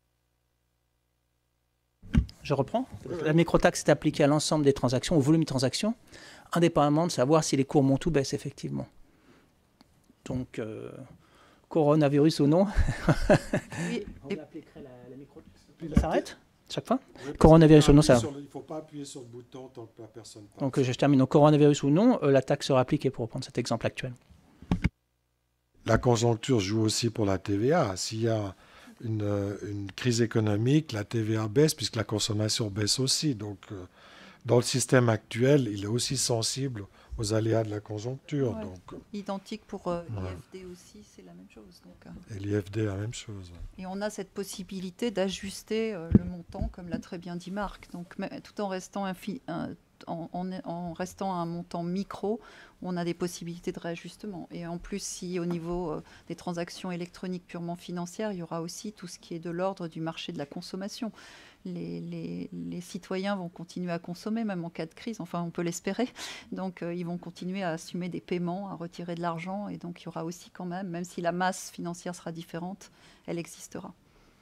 Je reprends. La micro-taxe est appliquée à l'ensemble des transactions, au volume de transactions, indépendamment de savoir si les cours montent ou baissent, effectivement. Donc, euh, coronavirus ou non, oui, on appliquerait la, la micro-taxe. Ça s'arrête chaque fois, oui, coronavirus ou non, ça... Il ne faut pas appuyer sur le bouton tant que la personne passe. Donc, je termine. Donc, coronavirus ou non, euh, la taxe sera appliquée, pour reprendre cet exemple actuel. La conjoncture joue aussi pour la T V A. S'il y a une, une crise économique, la T V A baisse, puisque la consommation baisse aussi. Donc, euh, dans le système actuel, il est aussi sensible aux aléas de la conjoncture. Ouais. Donc, identique pour euh, ouais. l'I F D aussi, c'est la même chose. Donc, euh, et l'I F D, la même chose. et on a cette possibilité d'ajuster euh, le montant, comme l'a très bien dit Marc. Donc, mais, tout en restant, infi, un, en, en, en restant à un montant micro, on a des possibilités de réajustement. Et en plus, si au niveau euh, des transactions électroniques purement financières, il y aura aussi tout ce qui est de l'ordre du marché de la consommation. Les, les, les citoyens vont continuer à consommer, même en cas de crise, enfin on peut l'espérer. Donc euh, ils vont continuer à assumer des paiements, à retirer de l'argent. Et donc il y aura aussi quand même, même si la masse financière sera différente, elle existera.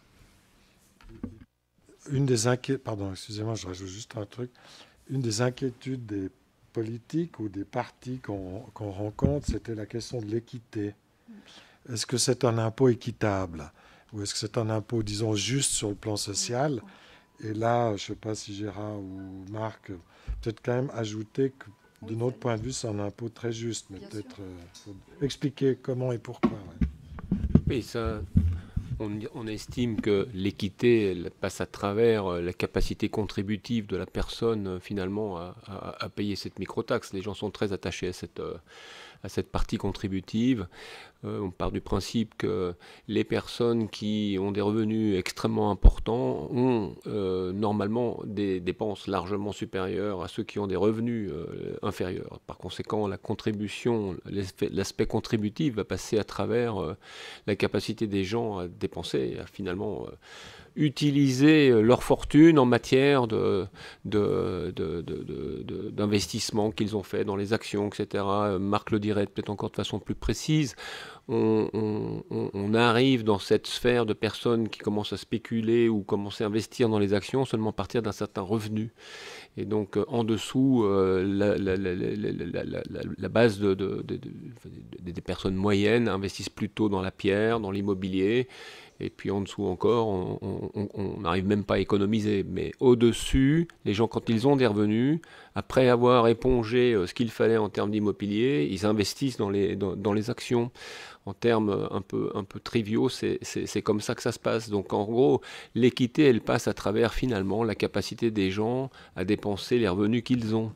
Une des inquiétudes, pardon, excusez-moi, je rajoute juste un truc. Une des inquiétudes des politiques ou des partis qu'on qu'on rencontre, c'était la question de l'équité. Est-ce que c'est un impôt équitable ou est-ce que c'est un impôt, disons, juste sur le plan social? Et là, je ne sais pas si Gérard ou Marc, peut-être quand même ajouter que de notre point de vue, c'est un impôt très juste, mais peut-être euh, faut expliquer comment et pourquoi. Ouais. Oui, ça, on, on estime que l'équité elle passe à travers la capacité contributive de la personne finalement à, à, à payer cette microtaxe. Les gens sont très attachés à cette, à cette partie contributive. Euh, on part du principe que les personnes qui ont des revenus extrêmement importants ont euh, normalement des dépenses largement supérieures à ceux qui ont des revenus euh, inférieurs. Par conséquent, la contribution, l'aspect contributif va passer à travers euh, la capacité des gens à dépenser, à finalement euh, utiliser leur fortune en matière de, de, de, de, de, de, d'investissement qu'ils ont fait dans les actions, et cetera. Marc le dirait peut-être encore de façon plus précise. On, on, on arrive dans cette sphère de personnes qui commencent à spéculer ou commencent à investir dans les actions seulement à partir d'un certain revenu. Et donc, euh, en dessous, euh, la, la, la, la, la, la, la base de, de, de, de, de, des personnes moyennes investissent plutôt dans la pierre, dans l'immobilier. Et puis en dessous encore, on n'arrive même pas à économiser. Mais au-dessus, les gens, quand ils ont des revenus, après avoir épongé ce qu'il fallait en termes d'immobilier, ils investissent dans les, dans, dans les actions. En termes un peu, un peu triviaux, c'est comme ça que ça se passe. Donc en gros, l'équité, elle passe à travers finalement la capacité des gens à dépenser les revenus qu'ils ont.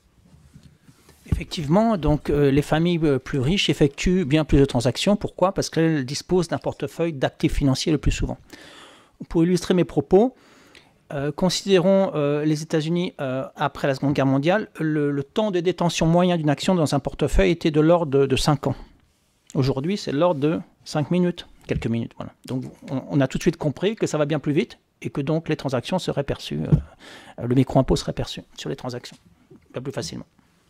Effectivement, donc euh, les familles plus riches effectuent bien plus de transactions. Pourquoi? Parce qu'elles disposent d'un portefeuille d'actifs financiers le plus souvent. Pour illustrer mes propos, euh, considérons euh, les États-Unis euh, après la Seconde Guerre mondiale, le, le temps de détention moyen d'une action dans un portefeuille était de l'ordre de, de cinq ans. Aujourd'hui, c'est de l'ordre de cinq minutes, quelques minutes. Voilà. Donc on, on a tout de suite compris que ça va bien plus vite et que donc les transactions seraient perçues, euh, le micro-impôt serait perçu sur les transactions, bien plus facilement.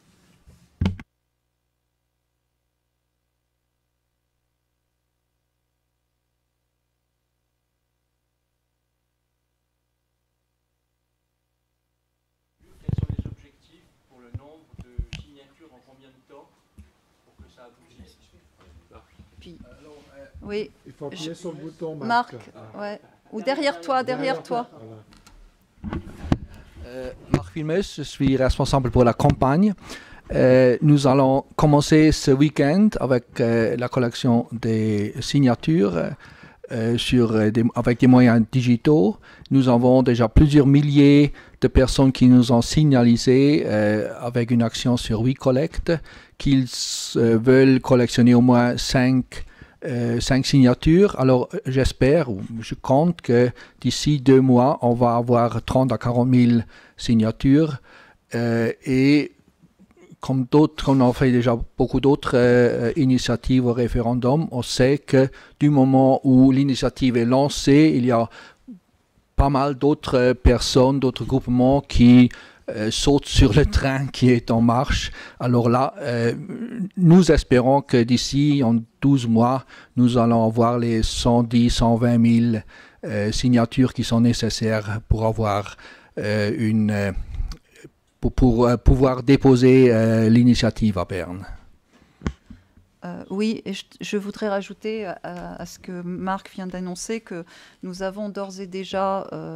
Oui. Il faut appuyer je... sur le bouton, Marc. Marc. Ah. Ouais. Ou derrière toi, derrière, derrière toi. toi. Voilà. Euh, Marc Vilmes, je suis responsable pour la campagne. Euh, nous allons commencer ce week-end avec euh, la collection des signatures euh, sur, euh, des, avec des moyens digitaux. Nous avons déjà plusieurs milliers de personnes qui nous ont signalisé euh, avec une action sur WeCollect qu'ils euh, veulent collectionner au moins cinq Euh, cinq signatures. Alors j'espère, ou je compte que d'ici deux mois, on va avoir trente à quarante mille signatures. Euh, et comme d'autres, on a fait déjà beaucoup d'autres euh, initiatives au référendum, on sait que du moment où l'initiative est lancée, il y a pas mal d'autres personnes, d'autres groupements qui Euh, saute sur le train qui est en marche. Alors là, euh, nous espérons que d'ici en douze mois, nous allons avoir les cent dix, cent vingt mille euh, signatures qui sont nécessaires pour avoir euh, une, euh, pour, pour euh, pouvoir déposer euh, l'initiative à Berne. Euh, oui, et je, je voudrais rajouter à, à ce que Marc vient d'annoncer que nous avons d'ores et déjà euh,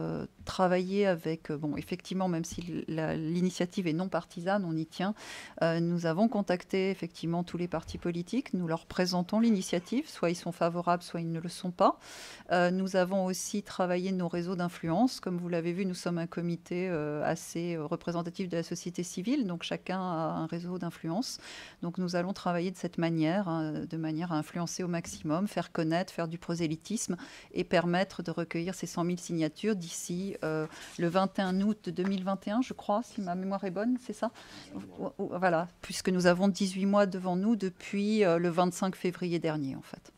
travailler avec, bon, effectivement, même si l'initiative est non partisane, on y tient, euh, nous avons contacté effectivement tous les partis politiques, nous leur présentons l'initiative, soit ils sont favorables, soit ils ne le sont pas. Euh, nous avons aussi travaillé nos réseaux d'influence. Comme vous l'avez vu, nous sommes un comité euh, assez représentatif de la société civile, donc chacun a un réseau d'influence. Donc nous allons travailler de cette manière, hein, de manière à influencer au maximum, faire connaître, faire du prosélytisme et permettre de recueillir ces cent mille signatures d'ici euh, le vingt et un août deux mille vingt et un, je crois, si ma mémoire est bonne, c'est ça? Voilà, puisque nous avons dix-huit mois devant nous depuis euh, le vingt-cinq février dernier, en fait.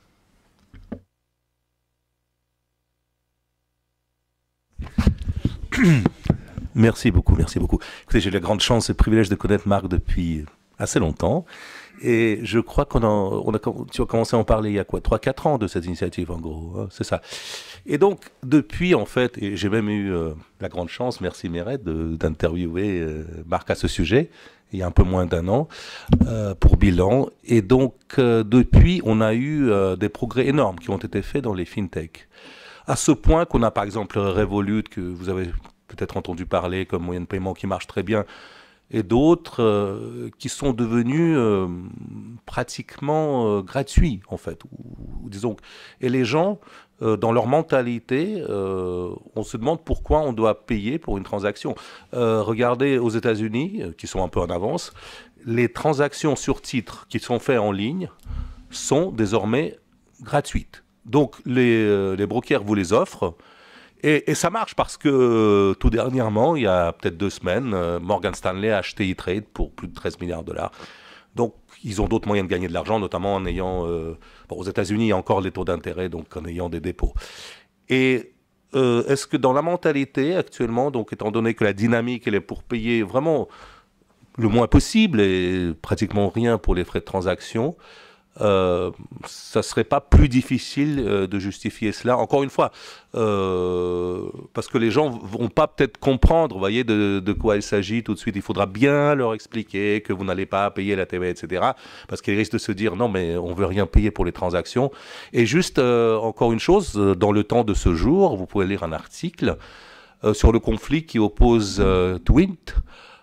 Merci beaucoup, merci beaucoup. Écoutez, j'ai la grande chance et le privilège de connaître Marc depuis assez longtemps. Et je crois qu'on a, on a, tu as commencé à en parler il y a quoi, trois quatre ans de cette initiative, en gros, hein, c'est ça. Et donc, depuis, en fait, et j'ai même eu euh, la grande chance, merci Mérette, d'interviewer euh, Marc à ce sujet, il y a un peu moins d'un an, euh, pour Bilan. Et donc, euh, depuis, on a eu euh, des progrès énormes qui ont été faits dans les fintech. À ce point qu'on a, par exemple, Revolut, que vous avez peut-être entendu parler comme moyen de paiement qui marche très bien, et d'autres euh, qui sont devenus euh, pratiquement euh, gratuits, en fait. Ou, ou disons, et les gens, euh, dans leur mentalité, euh, on se demande pourquoi on doit payer pour une transaction. Euh, regardez aux États-Unis, qui sont un peu en avance, les transactions sur titre qui sont faites en ligne sont désormais gratuites. Donc les, euh, les brokers vous les offrent. Et, et ça marche parce que euh, tout dernièrement, il y a peut-être deux semaines, euh, Morgan Stanley a acheté E-Trade pour plus de treize milliards de dollars. Donc, ils ont d'autres moyens de gagner de l'argent, notamment en ayant... Euh, bon, aux États-Unis, il y a encore les taux d'intérêt, donc en ayant des dépôts. Et euh, est-ce que dans la mentalité actuellement, donc étant donné que la dynamique, elle est pour payer vraiment le moins possible et pratiquement rien pour les frais de transaction, Euh, ça ne serait pas plus difficile euh, de justifier cela, encore une fois, euh, parce que les gens ne vont pas peut-être comprendre, vous voyez, de, de quoi il s'agit tout de suite. Il faudra bien leur expliquer que vous n'allez pas payer la T V A, et cetera, parce qu'ils risquent de se dire, non, mais on ne veut rien payer pour les transactions. Et juste, euh, encore une chose, dans le temps de ce jour, vous pouvez lire un article euh, sur le conflit qui oppose euh, Twint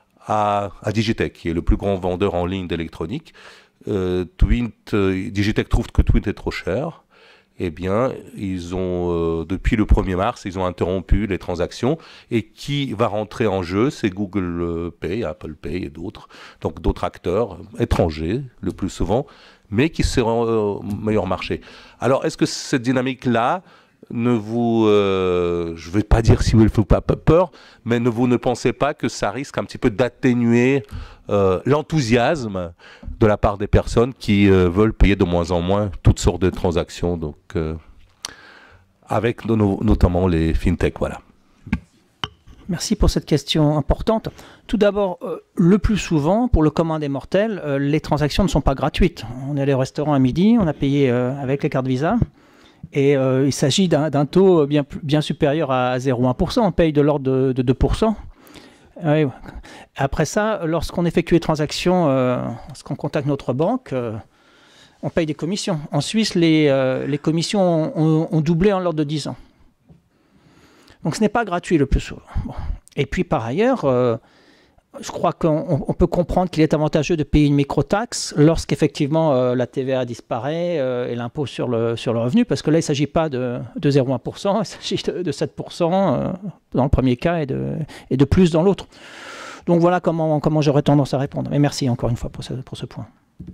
à, à Digitech, qui est le plus grand vendeur en ligne d'électronique. Euh, Twint, euh, Digitech trouve que Twint est trop cher. Eh bien, ils ont, euh, depuis le premier mars, ils ont interrompu les transactions. Et qui va rentrer en jeu, c'est Google Pay, Apple Pay et d'autres. Donc d'autres acteurs étrangers, le plus souvent, mais qui seront au euh, meilleur marché. Alors, est-ce que cette dynamique-là ne vous, euh, je ne vais pas dire si vous ne faites pas peur, mais ne vous ne pensez pas que ça risque un petit peu d'atténuer euh, l'enthousiasme de la part des personnes qui euh, veulent payer de moins en moins toutes sortes de transactions, donc euh, avec no notamment les fintech, voilà. Merci pour cette question importante. Tout d'abord, euh, le plus souvent, pour le commun des mortels, euh, les transactions ne sont pas gratuites. On est allé au restaurant à midi, on a payé euh, avec les cartes Visa. Et euh, il s'agit d'un taux bien, bien supérieur à zéro virgule un pour cent. On paye de l'ordre de, de deux pour cent. Euh, après ça, lorsqu'on effectue les transactions, euh, lorsqu'on contacte notre banque, euh, on paye des commissions. En Suisse, les, euh, les commissions ont, ont, ont doublé en l'ordre de dix ans. Donc ce n'est pas gratuit le plus souvent. Bon. Et puis par ailleurs, euh, je crois qu'on on peut comprendre qu'il est avantageux de payer une microtaxe lorsqu'effectivement euh, la T V A disparaît euh, et l'impôt sur le, sur le revenu, parce que là, il ne s'agit pas de, de zéro virgule un pour cent, il s'agit de, de sept pour cent euh, dans le premier cas et de, et de plus dans l'autre. Donc voilà comment, comment j'aurais tendance à répondre. Mais merci encore une fois pour ce, pour ce point.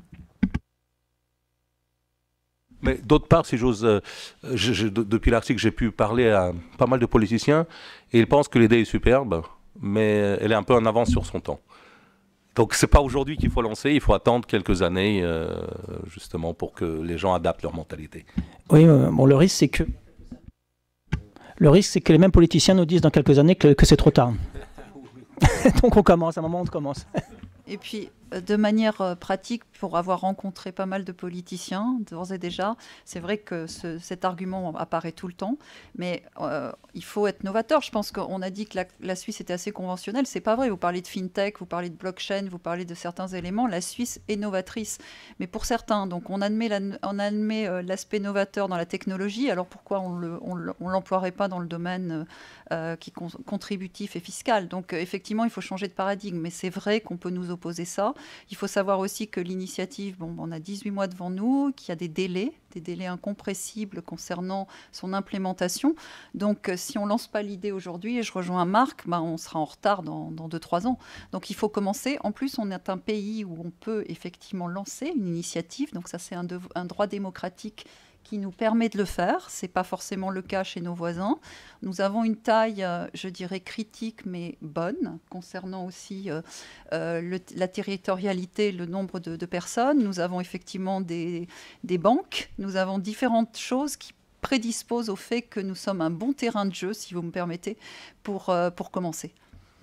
Mais d'autre part, si j'ose, euh, depuis l'article, j'ai pu parler à pas mal de politiciens et ils pensent que l'idée est superbe, mais elle est un peu en avance sur son temps. Donc c'est pas aujourd'hui qu'il faut lancer, il faut attendre quelques années euh, justement pour que les gens adaptent leur mentalité. Oui, euh, bon, le risque c'est que le risque c'est que les mêmes politiciens nous disent dans quelques années que, que c'est trop tard. Donc on commence, à un moment on commence. Et puis, de manière euh, pratique, pour avoir rencontré pas mal de politiciens, d'ores et déjà, c'est vrai que ce, cet argument apparaît tout le temps, mais euh, il faut être novateur. Je pense qu'on a dit que la, la Suisse était assez conventionnelle. C'est pas vrai. Vous parlez de fintech, vous parlez de blockchain, vous parlez de certains éléments. La Suisse est novatrice, mais pour certains. Donc on admet, la, on admet euh, l'aspect novateur dans la technologie. Alors pourquoi on le, on, on l'emploierait pas dans le domaine euh, qui con, contributif et fiscal? Donc euh, effectivement, il faut changer de paradigme. Mais c'est vrai qu'on peut nous opposer ça. Il faut savoir aussi que l'initiative, bon, on a dix-huit mois devant nous, qu'il y a des délais, des délais incompressibles concernant son implémentation. Donc, euh, si on ne lance pas l'idée aujourd'hui, et je rejoins Marc, ben, on sera en retard dans deux trois ans. Donc, il faut commencer. En plus, on est un pays où on peut effectivement lancer une initiative. Donc, ça, c'est un, un droit démocratique qui nous permet de le faire. Ce n'est pas forcément le cas chez nos voisins. Nous avons une taille, euh, je dirais, critique, mais bonne, concernant aussi euh, euh, le, la territorialité, le nombre de, de personnes. Nous avons effectivement des, des banques. Nous avons différentes choses qui prédisposent au fait que nous sommes un bon terrain de jeu, si vous me permettez, pour, euh, pour commencer.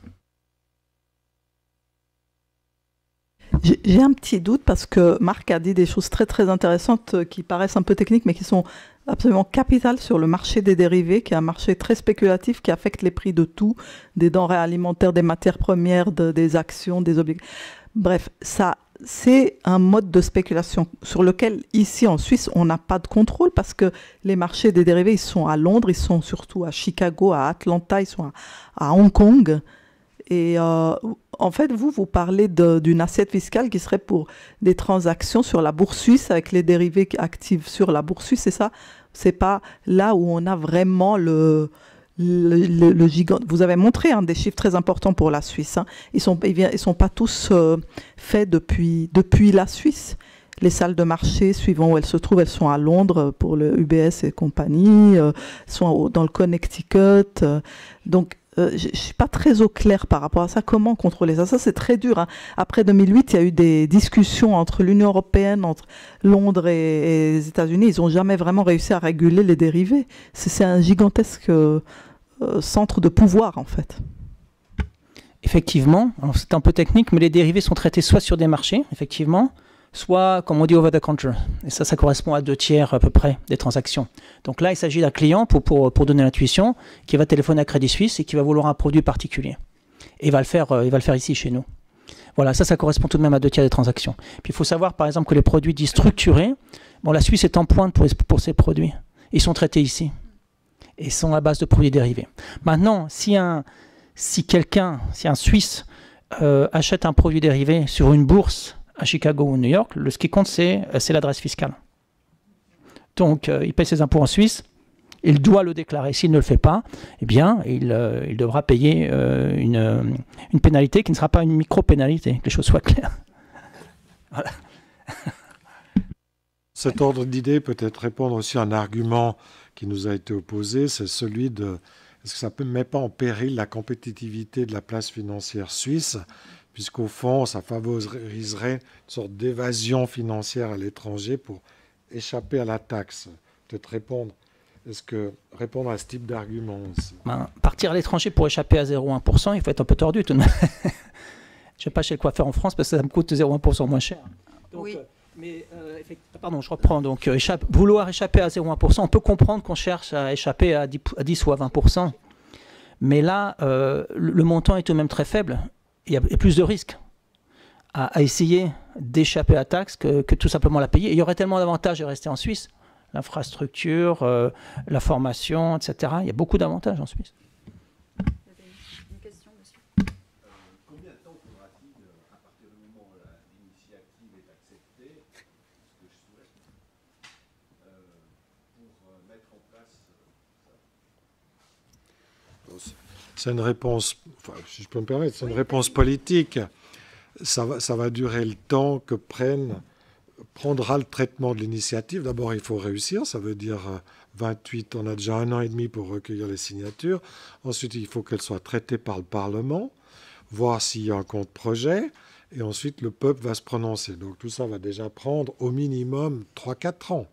J'ai un petit doute parce que Marc a dit des choses très très intéressantes qui paraissent un peu techniques mais qui sont absolument capitales sur le marché des dérivés, qui est un marché très spéculatif qui affecte les prix de tout, des denrées alimentaires, des matières premières, de, des actions, des obligations. Bref, ça, c'est un mode de spéculation sur lequel ici en Suisse on n'a pas de contrôle parce que les marchés des dérivés ils sont à Londres, ils sont surtout à Chicago, à Atlanta, ils sont à, à Hong Kong. Et euh, en fait, vous, vous parlez d'une assiette fiscale qui serait pour des transactions sur la bourse suisse avec les dérivés actifs sur la bourse suisse, c'est ça? C'est pas là où on a vraiment le, le, le, le gigant. Vous avez montré hein, des chiffres très importants pour la Suisse. Hein. Ils sont, ils sont pas tous euh, faits depuis, depuis la Suisse. Les salles de marché, suivant où elles se trouvent, elles sont à Londres pour le U B S et compagnie, euh, sont au, dans le Connecticut. Euh, donc, Euh, je ne suis pas très au clair par rapport à ça. Comment contrôler ça? Ça, c'est très dur. Hein. Après deux mille huit, il y a eu des discussions entre l'Union européenne, entre Londres et, et les États-Unis. Ils n'ont jamais vraiment réussi à réguler les dérivés. C'est un gigantesque euh, centre de pouvoir, en fait. Effectivement. C'est un peu technique, mais les dérivés sont traités soit sur des marchés, effectivement, soit, comme on dit, over the counter. Et ça, ça correspond à deux tiers à peu près des transactions. Donc là, il s'agit d'un client, pour, pour, pour donner l'intuition, qui va téléphoner à Crédit Suisse et qui va vouloir un produit particulier. Et il va le faire, euh, il va le faire ici, chez nous. Voilà, ça, ça correspond tout de même à deux tiers des transactions. Puis il faut savoir, par exemple, que les produits dits structurés, bon, la Suisse est en pointe pour, pour ces produits. Ils sont traités ici. Et sont à base de produits dérivés. Maintenant, si, un, si quelqu'un, si un Suisse euh, achète un produit dérivé sur une bourse à Chicago ou New York, le, ce qui compte, c'est l'adresse fiscale. Donc, euh, il paye ses impôts en Suisse, il doit le déclarer. S'il ne le fait pas, eh bien, il, euh, il devra payer euh, une, une pénalité qui ne sera pas une micro-pénalité, que les choses soient claires. Voilà. Cet ordre d'idée peut être répondre aussi à un argument qui nous a été opposé, c'est celui de est-ce que ça ne met pas en péril la compétitivité de la place financière suisse, puisqu'au fond, ça favoriserait une sorte d'évasion financière à l'étranger pour échapper à la taxe. Peut-être répondre, est-ce que répondre à ce type d'argument aussi. Ben, partir à l'étranger pour échapper à zéro virgule un pour cent, il faut être un peu tordu tout de même. Je ne vais pas chez le coiffeur en France parce que ça me coûte zéro virgule un pour cent moins cher. Donc, oui. euh, mais, euh, pardon, je reprends. Donc, euh, échappe, vouloir échapper à zéro virgule un pour cent, on peut comprendre qu'on cherche à échapper à dix, à dix ou à vingt pour cent. Mais là, euh, le, le montant est tout de même très faible. Il y a plus de risques à, à essayer d'échapper à la taxe que, que tout simplement la payer. Et il y aurait tellement d'avantages à rester en Suisse. L'infrastructure, euh, la formation, et cetera. Il y a beaucoup d'avantages en Suisse. Il y avait une question, monsieur. Euh, combien de temps faudra-t-il, à partir du moment où l'initiative est acceptée, ce que je souhaite, euh, pour euh, mettre en place euh, ça? C'est une réponse, enfin, si je peux me permettre, c'est une réponse politique. Ça va, ça va durer le temps que prenne, prendra le traitement de l'initiative. D'abord, il faut réussir, ça veut dire vingt-huit, on a déjà un an et demi pour recueillir les signatures. Ensuite, il faut qu'elle soit traitée par le Parlement, voir s'il y a un contre-projet, et ensuite le peuple va se prononcer. Donc tout ça va déjà prendre au minimum trois à quatre ans.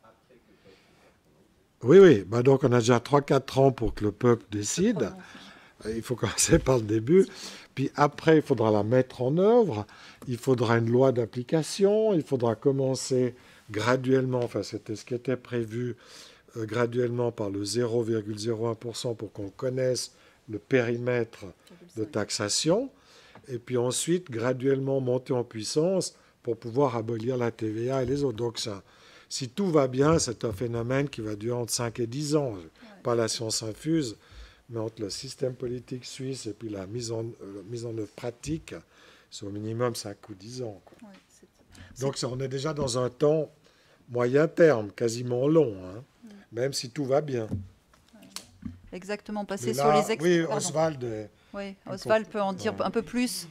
Oui, oui. Bah donc, on a déjà trois à quatre ans pour que le peuple décide. Il faut commencer par le début. Puis après, il faudra la mettre en œuvre. Il faudra une loi d'application. Il faudra commencer graduellement, enfin c'était ce qui était prévu, euh, graduellement par le zéro virgule zéro un pour cent pour qu'on connaisse le périmètre de taxation. Et puis ensuite, graduellement monter en puissance pour pouvoir abolir la T V A et les autres. Donc ça, si tout va bien, c'est un phénomène qui va durer entre cinq et dix ans. Pas la science infuse, mais entre le système politique suisse et puis la mise en, euh, mise en œuvre pratique, c'est au minimum cinq ou dix ans, quoi. Ouais, c'est, c'est... Donc ça, on est déjà dans un temps moyen terme, quasiment long, hein, mm. même si tout va bien. Ouais. Exactement, passer là, sur les ex... Oui, Oswald... Est... Oui, Oswald peut en dire ouais. un peu plus.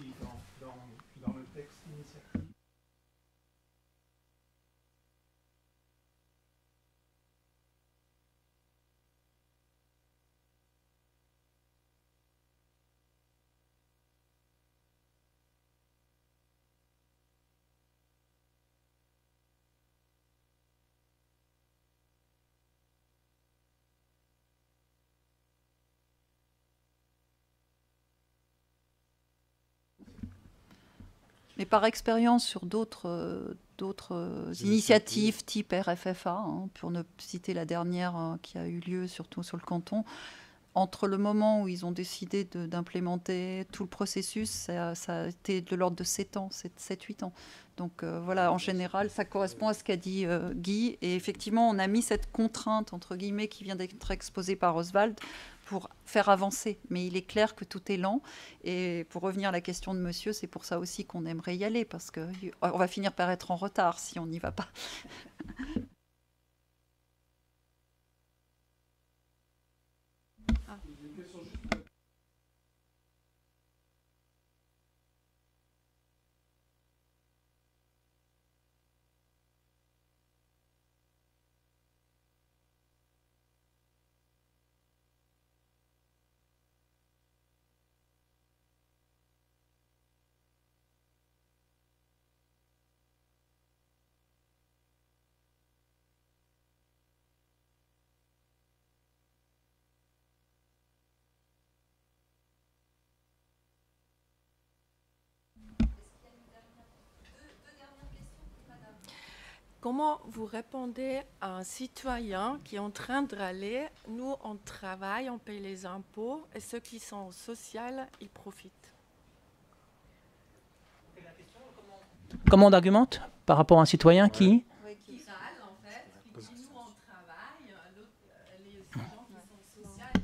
Mais par expérience sur d'autres euh, d'autres initiatives type R F F A, hein, pour ne citer la dernière hein, qui a eu lieu surtout sur le canton, entre le moment où ils ont décidé de, d'implémenter tout le processus, ça, ça a été de l'ordre de sept ans, sept huit ans. Donc euh, voilà, en général, ça correspond à ce qu'a dit euh, Guy. Et effectivement, on a mis cette contrainte, entre guillemets, qui vient d'être exposée par Oswald, pour faire avancer. Mais il est clair que tout est lent. Et pour revenir à la question de monsieur, c'est pour ça aussi qu'on aimerait y aller, parce qu'on va finir par être en retard si on n'y va pas. Comment vous répondez à un citoyen qui est en train de râler, nous on travaille, on paye les impôts, et ceux qui sont sociaux, ils profitent? Comment on argumente par rapport à un citoyen qui... Oui, qui râle en fait, qui dit nous on travaille, les gens qui sont sociaux...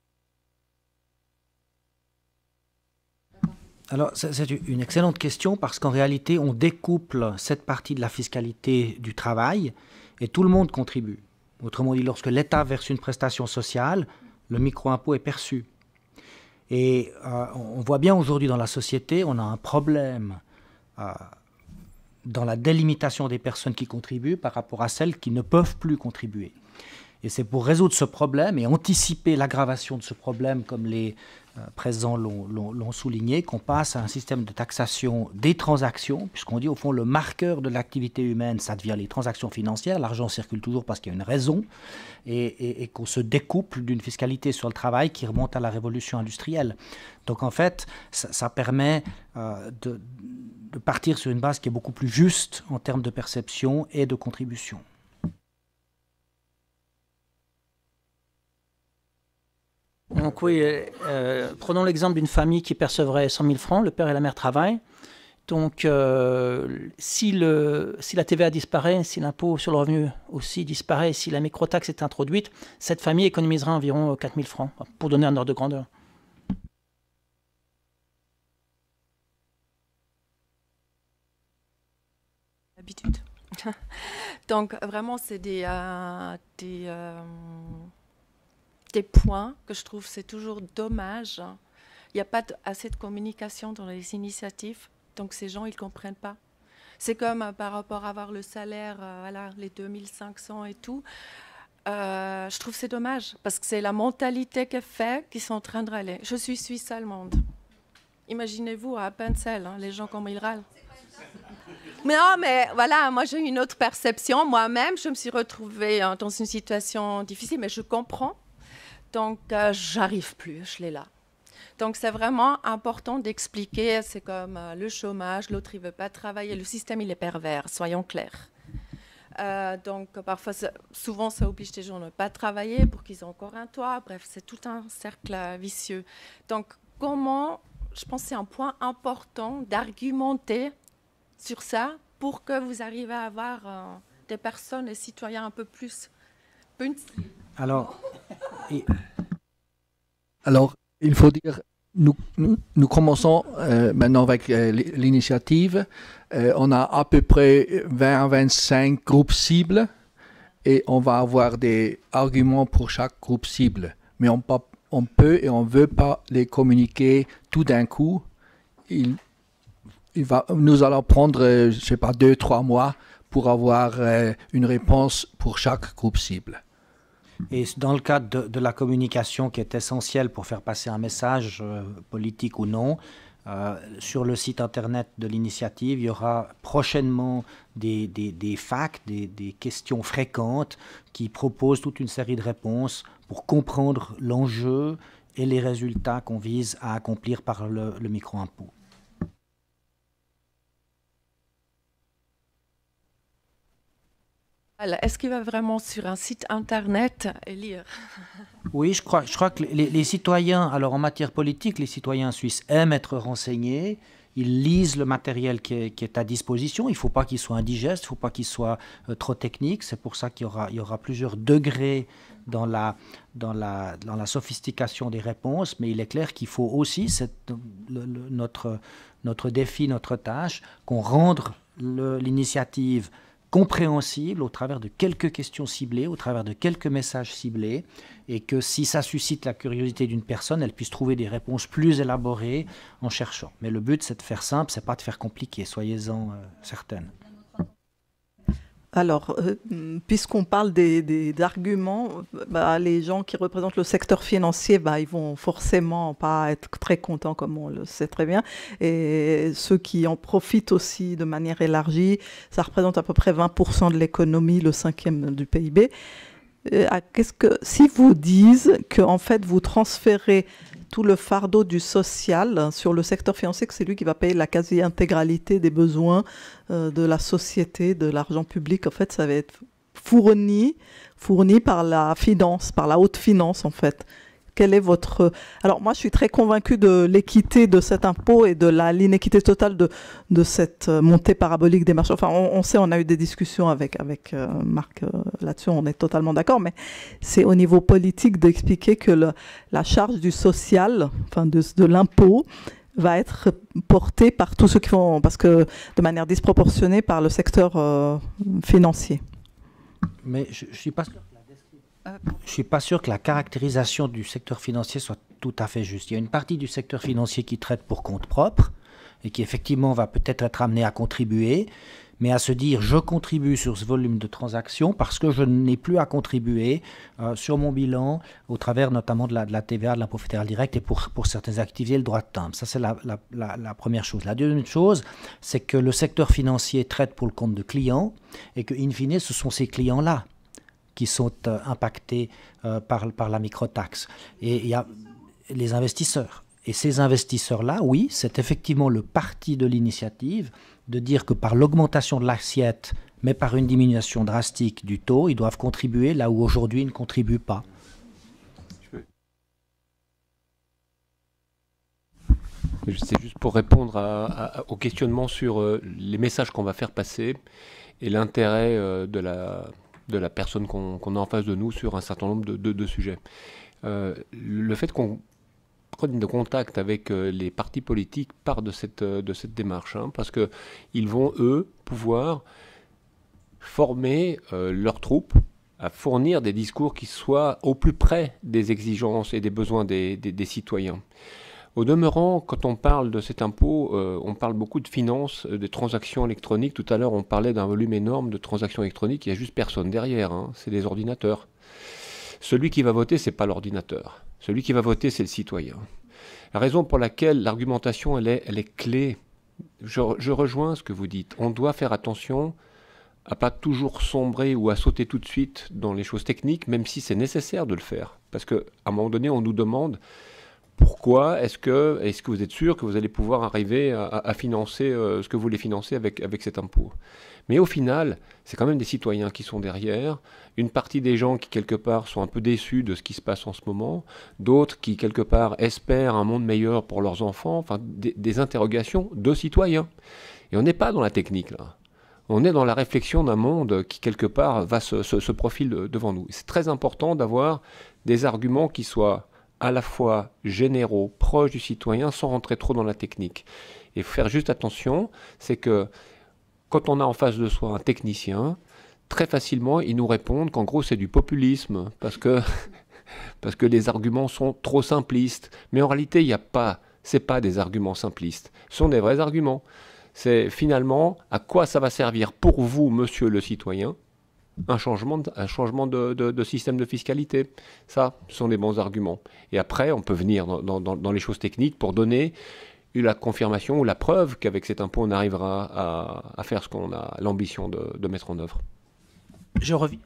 Alors, c'est une excellente question parce qu'en réalité, on découple cette partie de la fiscalité du travail et tout le monde contribue. Autrement dit, lorsque l'État verse une prestation sociale, le micro-impôt est perçu. Et euh, on voit bien aujourd'hui dans la société, on a un problème euh, dans la délimitation des personnes qui contribuent par rapport à celles qui ne peuvent plus contribuer. Et c'est pour résoudre ce problème et anticiper l'aggravation de ce problème, comme les euh, présents l'ont, l'ont, l'ont souligné, qu'on passe à un système de taxation des transactions, puisqu'on dit au fond le marqueur de l'activité humaine, ça devient les transactions financières, l'argent circule toujours parce qu'il y a une raison, et, et, et qu'on se découple d'une fiscalité sur le travail qui remonte à la révolution industrielle. Donc en fait, ça, ça permet euh, de, de partir sur une base qui est beaucoup plus juste en termes de perception et de contribution. Donc oui, euh, prenons l'exemple d'une famille qui percevrait cent mille francs, le père et la mère travaillent. Donc euh, si, le, si la T V A disparaît, si l'impôt sur le revenu aussi disparaît, si la microtaxe est introduite, cette famille économisera environ quatre mille francs, pour donner un ordre de grandeur. Habitude. Donc vraiment, c'est des... Euh, des euh des points que je trouve c'est toujours dommage. Il n'y a pas de, assez de communication dans les initiatives, donc ces gens ils comprennent pas. C'est comme euh, par rapport à avoir le salaire, euh, voilà, les deux mille cinq cents et tout. Euh, je trouve c'est dommage parce que c'est la mentalité qui fait qu'ils sont en train de râler. Je suis suisse allemande. Imaginez-vous à Appenzell, hein, les gens comment ils râlent. Mais non, mais voilà, moi j'ai une autre perception. Moi-même, je me suis retrouvée hein, dans une situation difficile, mais je comprends. Donc, euh, j'arrive plus, je l'ai là. Donc c'est vraiment important d'expliquer, c'est comme euh, le chômage, l'autre il ne veut pas travailler, le système il est pervers, soyons clairs. Euh, donc parfois, souvent ça oblige les gens à ne pas travailler pour qu'ils aient encore un toit, bref c'est tout un cercle vicieux. Donc comment, je pense que c'est un point important d'argumenter sur ça pour que vous arrivez à avoir euh, des personnes, des citoyens un peu plus... Alors, et... Alors, il faut dire, nous, nous, nous commençons euh, maintenant avec euh, l'initiative. Euh, on a à peu près vingt à vingt-cinq groupes cibles et on va avoir des arguments pour chaque groupe cible. Mais on, pas, on peut et on ne veut pas les communiquer tout d'un coup. Il, il va, nous allons prendre, euh, je ne sais pas, deux, trois mois pour avoir euh, une réponse pour chaque groupe cible. Et dans le cadre de, de la communication qui est essentielle pour faire passer un message euh, politique ou non, euh, sur le site internet de l'initiative, il y aura prochainement des, des, des facts, des, des questions fréquentes qui proposent toute une série de réponses pour comprendre l'enjeu et les résultats qu'on vise à accomplir par le, le micro-impôt. Est-ce qu'il va vraiment sur un site internet et lire? Oui, je crois, je crois que les, les citoyens, alors en matière politique, les citoyens suisses aiment être renseignés, ils lisent le matériel qui est, qui est à disposition, il ne faut pas qu'il soit indigeste, il ne faut pas qu'il soit euh, trop technique, c'est pour ça qu'il y aura, il y aura plusieurs degrés dans la, dans, la, dans la sophistication des réponses, mais il est clair qu'il faut aussi, cette, le, le, notre, notre défi, notre tâche, qu'on rende l'initiative compréhensible au travers de quelques questions ciblées, au travers de quelques messages ciblés, et que si ça suscite la curiosité d'une personne, elle puisse trouver des réponses plus élaborées en cherchant. Mais le but, c'est de faire simple, c'est pas de faire compliqué, soyez-en euh, certaines. Alors, euh, puisqu'on parle des, des, d'arguments, bah, les gens qui représentent le secteur financier, bah, ils vont forcément pas être très contents, comme on le sait très bien. Et ceux qui en profitent aussi de manière élargie, ça représente à peu près vingt pour cent de l'économie, le cinquième du P I B. Euh, qu'est-ce que, si vous disent qu'en fait, vous transférez tout le fardeau du social sur le secteur financier, que c'est lui qui va payer la quasi-intégralité des besoins euh, de la société, de l'argent public. En fait, ça va être fourni, fourni par la finance, par la haute finance, en fait. Quel est votre... Alors, moi, je suis très convaincue de l'équité de cet impôt et de la, l'inéquité totale de, de cette montée parabolique des marchés. Enfin, on, on sait, on a eu des discussions avec, avec euh, Marc euh, là-dessus, on est totalement d'accord, mais c'est au niveau politique d'expliquer que le, la charge du social, enfin de, de l'impôt, va être portée par tous ceux qui font... Parce que de manière disproportionnée par le secteur euh, financier. Mais je ne suis pas sûr... Je ne suis pas sûr que la caractérisation du secteur financier soit tout à fait juste. Il y a une partie du secteur financier qui traite pour compte propre et qui effectivement va peut-être être amené à contribuer, mais à se dire je contribue sur ce volume de transactions parce que je n'ai plus à contribuer euh, sur mon bilan au travers notamment de la, de la T V A, de l'impôt fédéral direct et pour, pour certaines activités le droit de timbre. Ça c'est la, la, la, la première chose. La deuxième chose, c'est que le secteur financier traite pour le compte de clients et que in fine ce sont ces clients-là qui sont euh, impactés euh, par, par la microtaxe. Et il y a les investisseurs. Et ces investisseurs-là, oui, c'est effectivement le parti de l'initiative de dire que par l'augmentation de l'assiette, mais par une diminution drastique du taux, ils doivent contribuer là où aujourd'hui ils ne contribuent pas. C'est juste pour répondre à, à, au questionnement sur euh, les messages qu'on va faire passer et l'intérêt euh, de la... de la personne qu'on qu'on a en face de nous sur un certain nombre de, de, de sujets. Euh, le fait qu'on prenne de contact avec euh, les partis politiques part de cette, euh, de cette démarche, hein, parce qu'ils vont, eux, pouvoir former euh, leurs troupes à fournir des discours qui soient au plus près des exigences et des besoins des, des, des citoyens. Au demeurant, quand on parle de cet impôt, euh, on parle beaucoup de finances, euh, des transactions électroniques. Tout à l'heure, on parlait d'un volume énorme de transactions électroniques. Il n'y a juste personne derrière, hein, c'est des ordinateurs. Celui qui va voter, ce n'est pas l'ordinateur. Celui qui va voter, c'est le citoyen. La raison pour laquelle l'argumentation, elle est, elle est clé. Je, je rejoins ce que vous dites. On doit faire attention à pas toujours sombrer ou à sauter tout de suite dans les choses techniques, même si c'est nécessaire de le faire. Parce qu'à un moment donné, on nous demande... pourquoi est-ce que, est-ce que vous êtes sûr que vous allez pouvoir arriver à, à financer euh, ce que vous voulez financer avec, avec cet impôt? Mais au final, c'est quand même des citoyens qui sont derrière, une partie des gens qui, quelque part, sont un peu déçus de ce qui se passe en ce moment, d'autres qui, quelque part, espèrent un monde meilleur pour leurs enfants, enfin, des, des interrogations de citoyens. Et on n'est pas dans la technique, là. On est dans la réflexion d'un monde qui, quelque part, va se, se, se profiler devant nous. C'est très important d'avoir des arguments qui soient à la fois généraux, proches du citoyen, sans rentrer trop dans la technique. Et faire juste attention, c'est que quand on a en face de soi un technicien, très facilement, ils nous répondent qu'en gros, c'est du populisme, parce que, parce que les arguments sont trop simplistes. Mais en réalité, il n'y a pas, c'est pas des arguments simplistes, ce sont des vrais arguments. C'est finalement à quoi ça va servir pour vous, monsieur le citoyen, un changement de, un changement de, de, de système de fiscalité. Ça, ce sont des bons arguments. Et après, on peut venir dans, dans, dans les choses techniques pour donner la confirmation ou la preuve qu'avec cet impôt, on arrivera à, à faire ce qu'on a l'ambition de, de mettre en œuvre. Je reviens.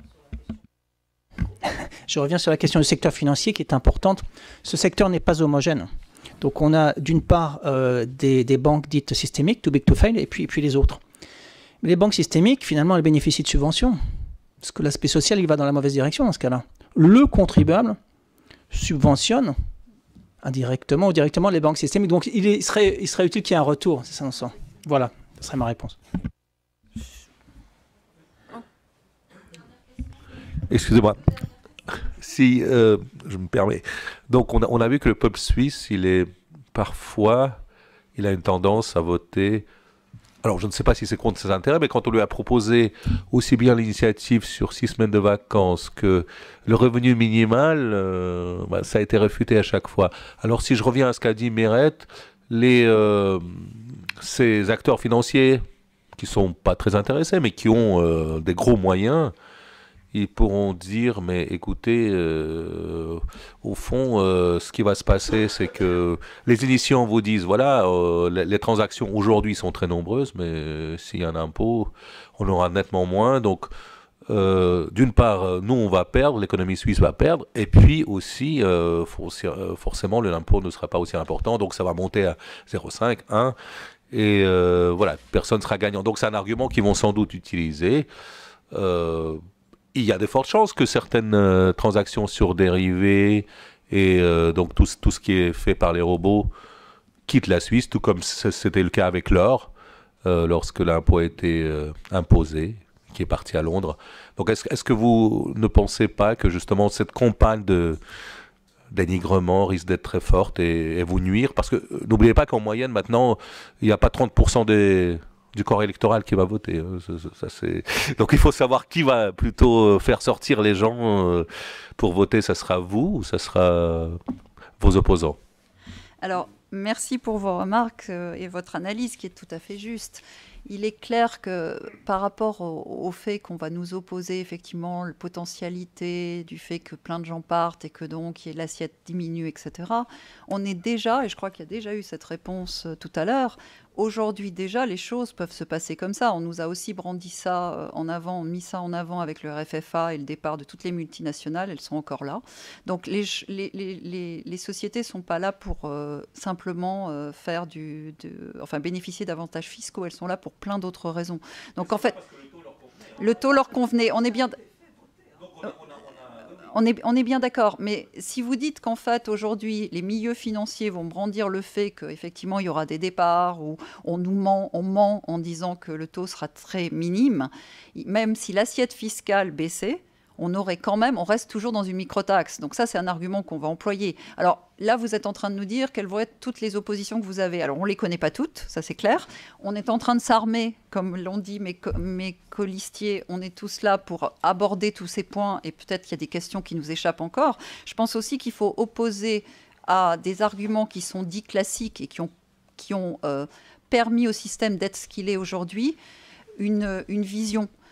Je reviens sur la question du secteur financier qui est importante. Ce secteur n'est pas homogène. Donc on a d'une part euh, des, des banques dites systémiques, too big to fail, et puis, et puis les autres. Mais les banques systémiques, finalement, elles bénéficient de subventions. Parce que l'aspect social, il va dans la mauvaise direction dans ce cas-là. Le contribuable subventionne indirectement ou directement les banques systémiques. Donc il, est, il, serait, il serait utile qu'il y ait un retour, c'est ça, on sent. Voilà, ce serait ma réponse. Excusez-moi. Si euh, je me permets. Donc on a, on a vu que le peuple suisse, il est parfois, il a une tendance à voter. Alors je ne sais pas si c'est contre ses intérêts, mais quand on lui a proposé aussi bien l'initiative sur six semaines de vacances que le revenu minimal, euh, bah, ça a été réfuté à chaque fois. Alors si je reviens à ce qu'a dit Mérette, les euh, ces acteurs financiers qui sont pas très intéressés, mais qui ont euh, des gros moyens, ils pourront dire, mais écoutez, euh, au fond, euh, ce qui va se passer, c'est que les initiants vous disent, voilà, euh, les, les transactions aujourd'hui sont très nombreuses, mais euh, s'il y a un impôt, on aura nettement moins. Donc, euh, d'une part, nous, on va perdre, l'économie suisse va perdre, et puis aussi, euh, forcément, l'impôt ne sera pas aussi important, donc ça va monter à zéro virgule cinq, un, et euh, voilà, personne ne sera gagnant. Donc, c'est un argument qu'ils vont sans doute utiliser. Euh, Il y a de fortes chances que certaines euh, transactions sur dérivés et euh, donc tout, tout ce qui est fait par les robots quittent la Suisse, tout comme c'était le cas avec l'or, euh, lorsque l'impôt a été euh, imposé, qui est parti à Londres. Donc est-ce, est-ce que vous ne pensez pas que justement cette campagne de dénigrement risque d'être très forte et, et vous nuire? Parce que euh, n'oubliez pas qu'en moyenne, maintenant, il n'y a pas trente pour cent des... du corps électoral qui va voter. Ça, ça, c'est... Donc il faut savoir qui va plutôt faire sortir les gens pour voter. Ça sera vous ou ça sera vos opposants? Alors, merci pour vos remarques et votre analyse qui est tout à fait juste. Il est clair que par rapport au, au fait qu'on va nous opposer effectivement la potentialité du fait que plein de gens partent et que donc l'assiette diminue, et cetera, on est déjà, et je crois qu'il y a déjà eu cette réponse tout à l'heure, aujourd'hui déjà les choses peuvent se passer comme ça. On nous a aussi brandi ça en avant, mis ça en avant avec le R F F A et le départ de toutes les multinationales, elles sont encore là. Donc les, les, les, les sociétés ne sont pas là pour euh, simplement euh, faire du, de, enfin, bénéficier d'avantages fiscaux, elles sont là pour plein d'autres raisons. Donc en fait, le taux leur convenait. On est bien... On est, on est bien d'accord, mais si vous dites qu'en fait, aujourd'hui, les milieux financiers vont brandir le fait qu'effectivement, il y aura des départs, ou on nous ment, on ment en disant que le taux sera très minime, même si l'assiette fiscale baissait, on aurait quand même, on reste toujours dans une microtaxe. Donc ça, c'est un argument qu'on va employer. Alors là, vous êtes en train de nous dire quelles vont être toutes les oppositions que vous avez. Alors on ne les connaît pas toutes, ça c'est clair. On est en train de s'armer, comme l'ont dit mes, mes colistiers, on est tous là pour aborder tous ces points et peut-être qu'il y a des questions qui nous échappent encore. Je pense aussi qu'il faut opposer à des arguments qui sont dits classiques et qui ont, qui ont euh, permis au système d'être ce qu'il est aujourd'hui, une, une vision.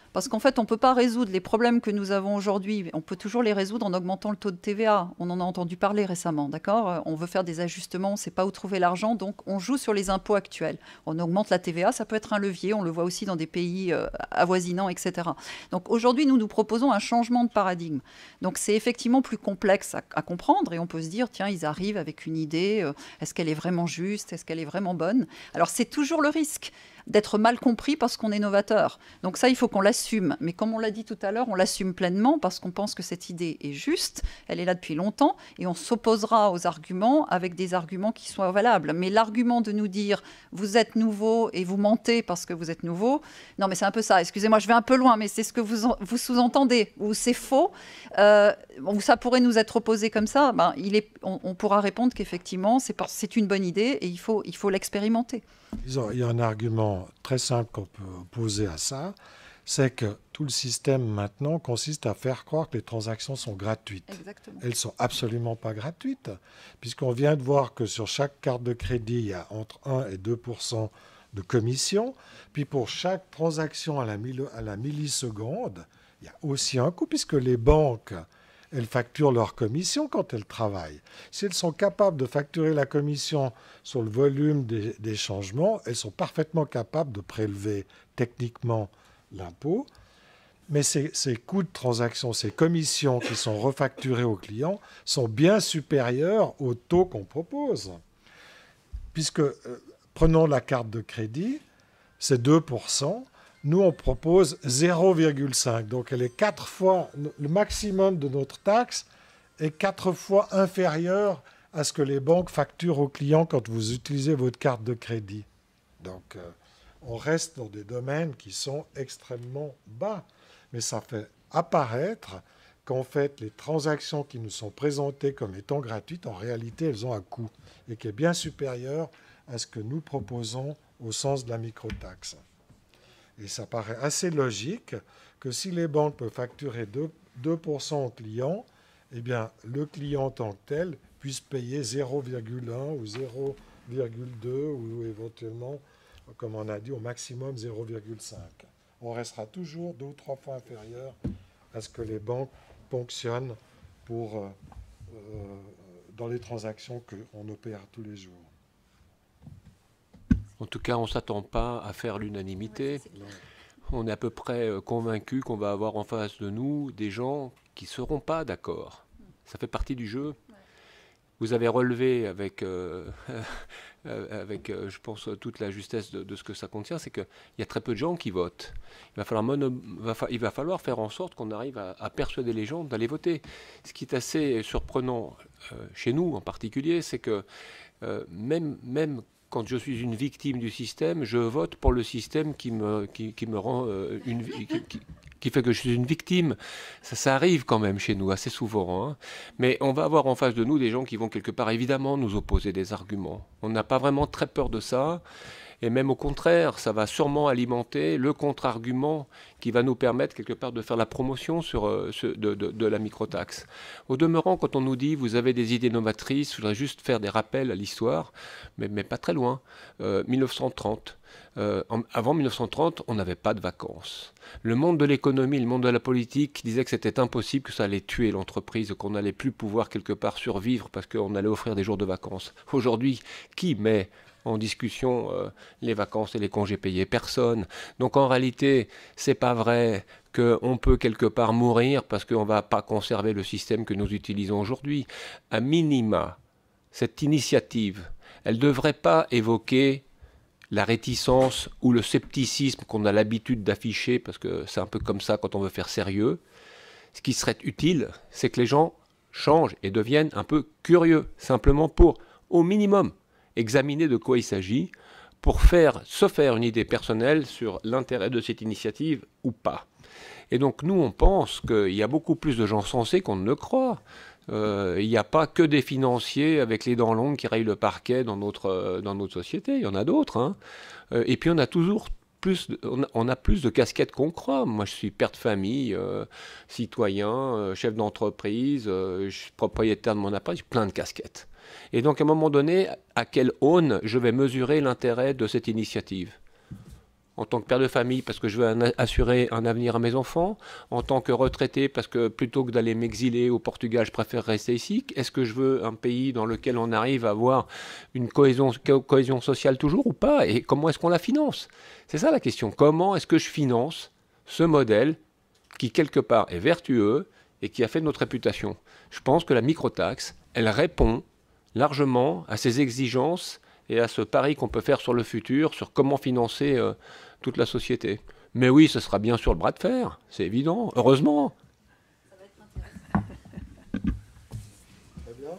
Parce qu'en fait, on ne peut pas résoudre les problèmes que nous avons aujourd'hui. On peut toujours les résoudre en augmentant le taux de T V A. On en a entendu parler récemment, d'accord? On veut faire des ajustements, on ne sait pas où trouver l'argent, donc on joue sur les impôts actuels. On augmente la T V A, ça peut être un levier, on le voit aussi dans des pays euh, avoisinants, et cetera. Donc aujourd'hui, nous nous proposons un changement de paradigme. Donc c'est effectivement plus complexe à, à comprendre et on peut se dire, tiens, ils arrivent avec une idée, euh, est-ce qu'elle est vraiment juste, est-ce qu'elle est vraiment bonne? Alors c'est toujours le risque d'être mal compris parce qu'on est novateur. Donc ça, il faut qu'on l'assume. Mais comme on l'a dit tout à l'heure, on l'assume pleinement parce qu'on pense que cette idée est juste, elle est là depuis longtemps, et on s'opposera aux arguments avec des arguments qui soient valables. Mais l'argument de nous dire « vous êtes nouveau et vous mentez parce que vous êtes nouveau », non mais c'est un peu ça, excusez-moi, je vais un peu loin, mais c'est ce que vous, en, vous sous-entendez, ou c'est faux, euh, ou ça pourrait nous être opposé comme ça, ben, il est, on, on pourra répondre qu'effectivement, c'est une bonne idée et il faut il faut l'expérimenter. Il y a un argument très simple qu'on peut opposer à ça, c'est que tout le système maintenant consiste à faire croire que les transactions sont gratuites. Exactement. Elles ne sont absolument pas gratuites, puisqu'on vient de voir que sur chaque carte de crédit, il y a entre un et deux pour cent de commission, puis pour chaque transaction à la, à la milliseconde, il y a aussi un coût, puisque les banques, elles facturent leur commission quand elles travaillent. Si elles sont capables de facturer la commission sur le volume des, des changements, elles sont parfaitement capables de prélever techniquement l'impôt. Mais ces, ces coûts de transaction, ces commissions qui sont refacturées aux clients sont bien supérieurs au taux qu'on propose. Puisque, euh, prenons la carte de crédit, c'est deux pour cent. Nous, on propose zéro virgule cinq. Donc, elle est quatre fois, le maximum de notre taxe est quatre fois inférieur à ce que les banques facturent aux clients quand vous utilisez votre carte de crédit. Donc, euh, on reste dans des domaines qui sont extrêmement bas. Mais ça fait apparaître qu'en fait, les transactions qui nous sont présentées comme étant gratuites, en réalité, elles ont un coût et qui est bien supérieur à ce que nous proposons au sens de la microtaxe. Et ça paraît assez logique que si les banques peuvent facturer deux pour cent au client, eh bien, le client en tant que tel puisse payer zéro virgule un ou zéro virgule deux ou éventuellement, comme on a dit, au maximum zéro virgule cinq. On restera toujours deux ou trois fois inférieur à ce que les banques ponctionnent pour, euh, euh, dans les transactions qu'on opère tous les jours. En tout cas, on ne s'attend pas à faire l'unanimité. On est à peu près convaincu qu'on va avoir en face de nous des gens qui ne seront pas d'accord. Ça fait partie du jeu. Vous avez relevé avec, euh, avec euh, je pense, toute la justesse de, de ce que ça contient, c'est qu'il y a très peu de gens qui votent. Il va falloir, mono, va fa, il va falloir faire en sorte qu'on arrive à, à persuader les gens d'aller voter. Ce qui est assez surprenant euh, chez nous en particulier, c'est que euh, même, même quand je suis une victime du système, je vote pour le système qui me, qui, qui me rend euh, une... Qui, qui, qui fait que je suis une victime. Ça, ça arrive quand même chez nous, assez souvent. Hein. Mais on va avoir en face de nous des gens qui vont quelque part, évidemment, nous opposer des arguments. On n'a pas vraiment très peur de ça. Et même au contraire, ça va sûrement alimenter le contre-argument qui va nous permettre quelque part de faire la promotion sur, euh, ce, de, de, de la microtaxe. Au demeurant, quand on nous dit « vous avez des idées novatrices », je voudrais juste faire des rappels à l'histoire, mais, mais pas très loin. Euh, mille neuf cent trente. Euh, en, avant mille neuf cent trente, on n'avait pas de vacances. Le monde de l'économie, le monde de la politique disait que c'était impossible, que ça allait tuer l'entreprise, qu'on n'allait plus pouvoir quelque part survivre parce qu'on allait offrir des jours de vacances. Aujourd'hui, qui met en discussion euh, les vacances et les congés payés? Personne. Donc en réalité, c'est pas vrai qu'on peut quelque part mourir parce qu'on ne va pas conserver le système que nous utilisons aujourd'hui. À minima, cette initiative, elle ne devrait pas évoquer la réticence ou le scepticisme qu'on a l'habitude d'afficher, parce que c'est un peu comme ça quand on veut faire sérieux. Ce qui serait utile, c'est que les gens changent et deviennent un peu curieux, simplement pour, au minimum, examiner de quoi il s'agit, pour faire, se faire une idée personnelle sur l'intérêt de cette initiative ou pas. Et donc nous, on pense qu'il y a beaucoup plus de gens sensés qu'on ne le croit. Euh, il n'y a pas que des financiers avec les dents longues qui rayent le parquet dans notre, euh, dans notre société, il y en a d'autres. Hein. Euh, et puis on a toujours plus, de, on, a, on a plus de casquettes qu'on croit. Moi je suis père de famille, euh, citoyen, euh, chef d'entreprise, euh, je suis propriétaire de mon appareil, j'ai plein de casquettes. Et donc à un moment donné, à quelle aune je vais mesurer l'intérêt de cette initiative ? en tant que père de famille parce que je veux un, assurer un avenir à mes enfants, en tant que retraité parce que plutôt que d'aller m'exiler au Portugal, je préfère rester ici. Est-ce que je veux un pays dans lequel on arrive à avoir une cohésion, co cohésion sociale toujours ou pas? Et comment est-ce qu'on la finance? C'est ça la question. Comment est-ce que je finance ce modèle qui, quelque part, est vertueux et qui a fait de notre réputation? Je pense que la microtaxe, elle répond largement à ces exigences et à ce pari qu'on peut faire sur le futur, sur comment financer euh, toute la société. Mais oui, ce sera bien sur le bras de fer, c'est évident, heureusement. Ça va être intéressant. Très bien.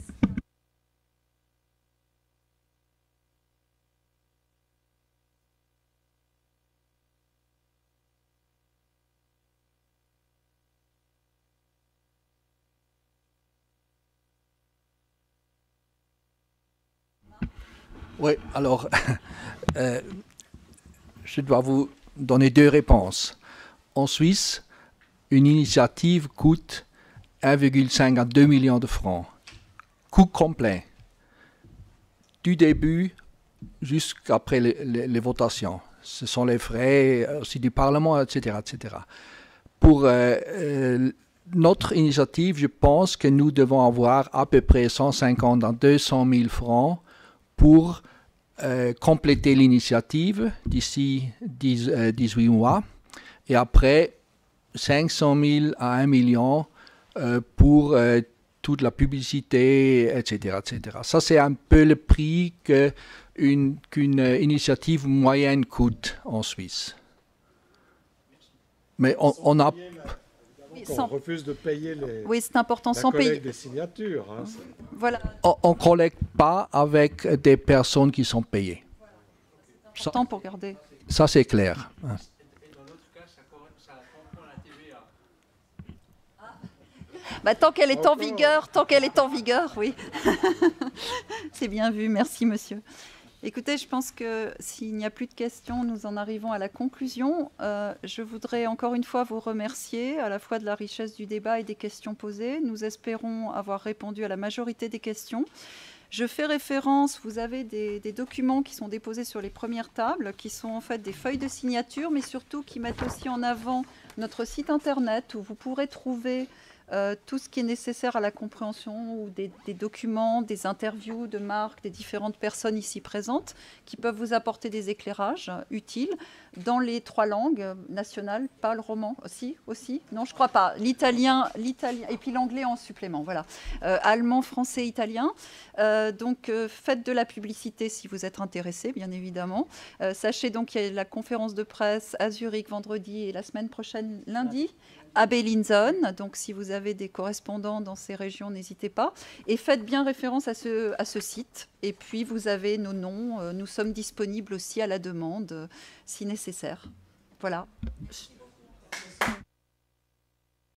Oui, alors, euh, je dois vous donner deux réponses. En Suisse, une initiative coûte un virgule cinq à deux millions de francs. Coût complet. Du début jusqu'après les, les, les votations. Ce sont les frais aussi du Parlement, et cetera, et cetera. Pour euh, euh, notre initiative, je pense que nous devons avoir à peu près cent cinquante à deux cent mille francs pour euh, compléter l'initiative d'ici dix-huit mois. Et après, cinq cent mille à un million euh, pour euh, toute la publicité, et cetera, et cetera. Ça, c'est un peu le prix qu'une qu'une initiative moyenne coûte en Suisse. Mais on, on a... Oui, on refuse de payer les, oui, c'est important, la sans collecte payer des signatures. Hein, voilà. On ne collecte pas avec des personnes qui sont payées. C'est important pour garder. Ça, c'est clair. Hein. Bah, tant qu'elle est en vigueur, tant qu'elle est en vigueur, oui. C'est bien vu, merci monsieur. Écoutez, je pense que s'il n'y a plus de questions, nous en arrivons à la conclusion. Euh, je voudrais encore une fois vous remercier à la fois de la richesse du débat et des questions posées. Nous espérons avoir répondu à la majorité des questions. Je fais référence, vous avez des, des documents qui sont déposés sur les premières tables, qui sont en fait des feuilles de signature, mais surtout qui mettent aussi en avant notre site internet où vous pourrez trouver Euh, tout ce qui est nécessaire à la compréhension ou des, des documents, des interviews de marques, des différentes personnes ici présentes qui peuvent vous apporter des éclairages utiles dans les trois langues nationales, pas le roman aussi, aussi non je crois pas, l'italien, l'italien et puis l'anglais en supplément, voilà, euh, allemand, français, italien. Euh, donc euh, faites de la publicité si vous êtes intéressé, bien évidemment. Euh, sachez donc qu'il y a la conférence de presse à Zurich vendredi et la semaine prochaine lundi à Bellinzone, donc si vous avez des correspondants dans ces régions, n'hésitez pas. Et faites bien référence à ce, à ce site. Et puis vous avez nos noms, nous sommes disponibles aussi à la demande, si nécessaire. Voilà.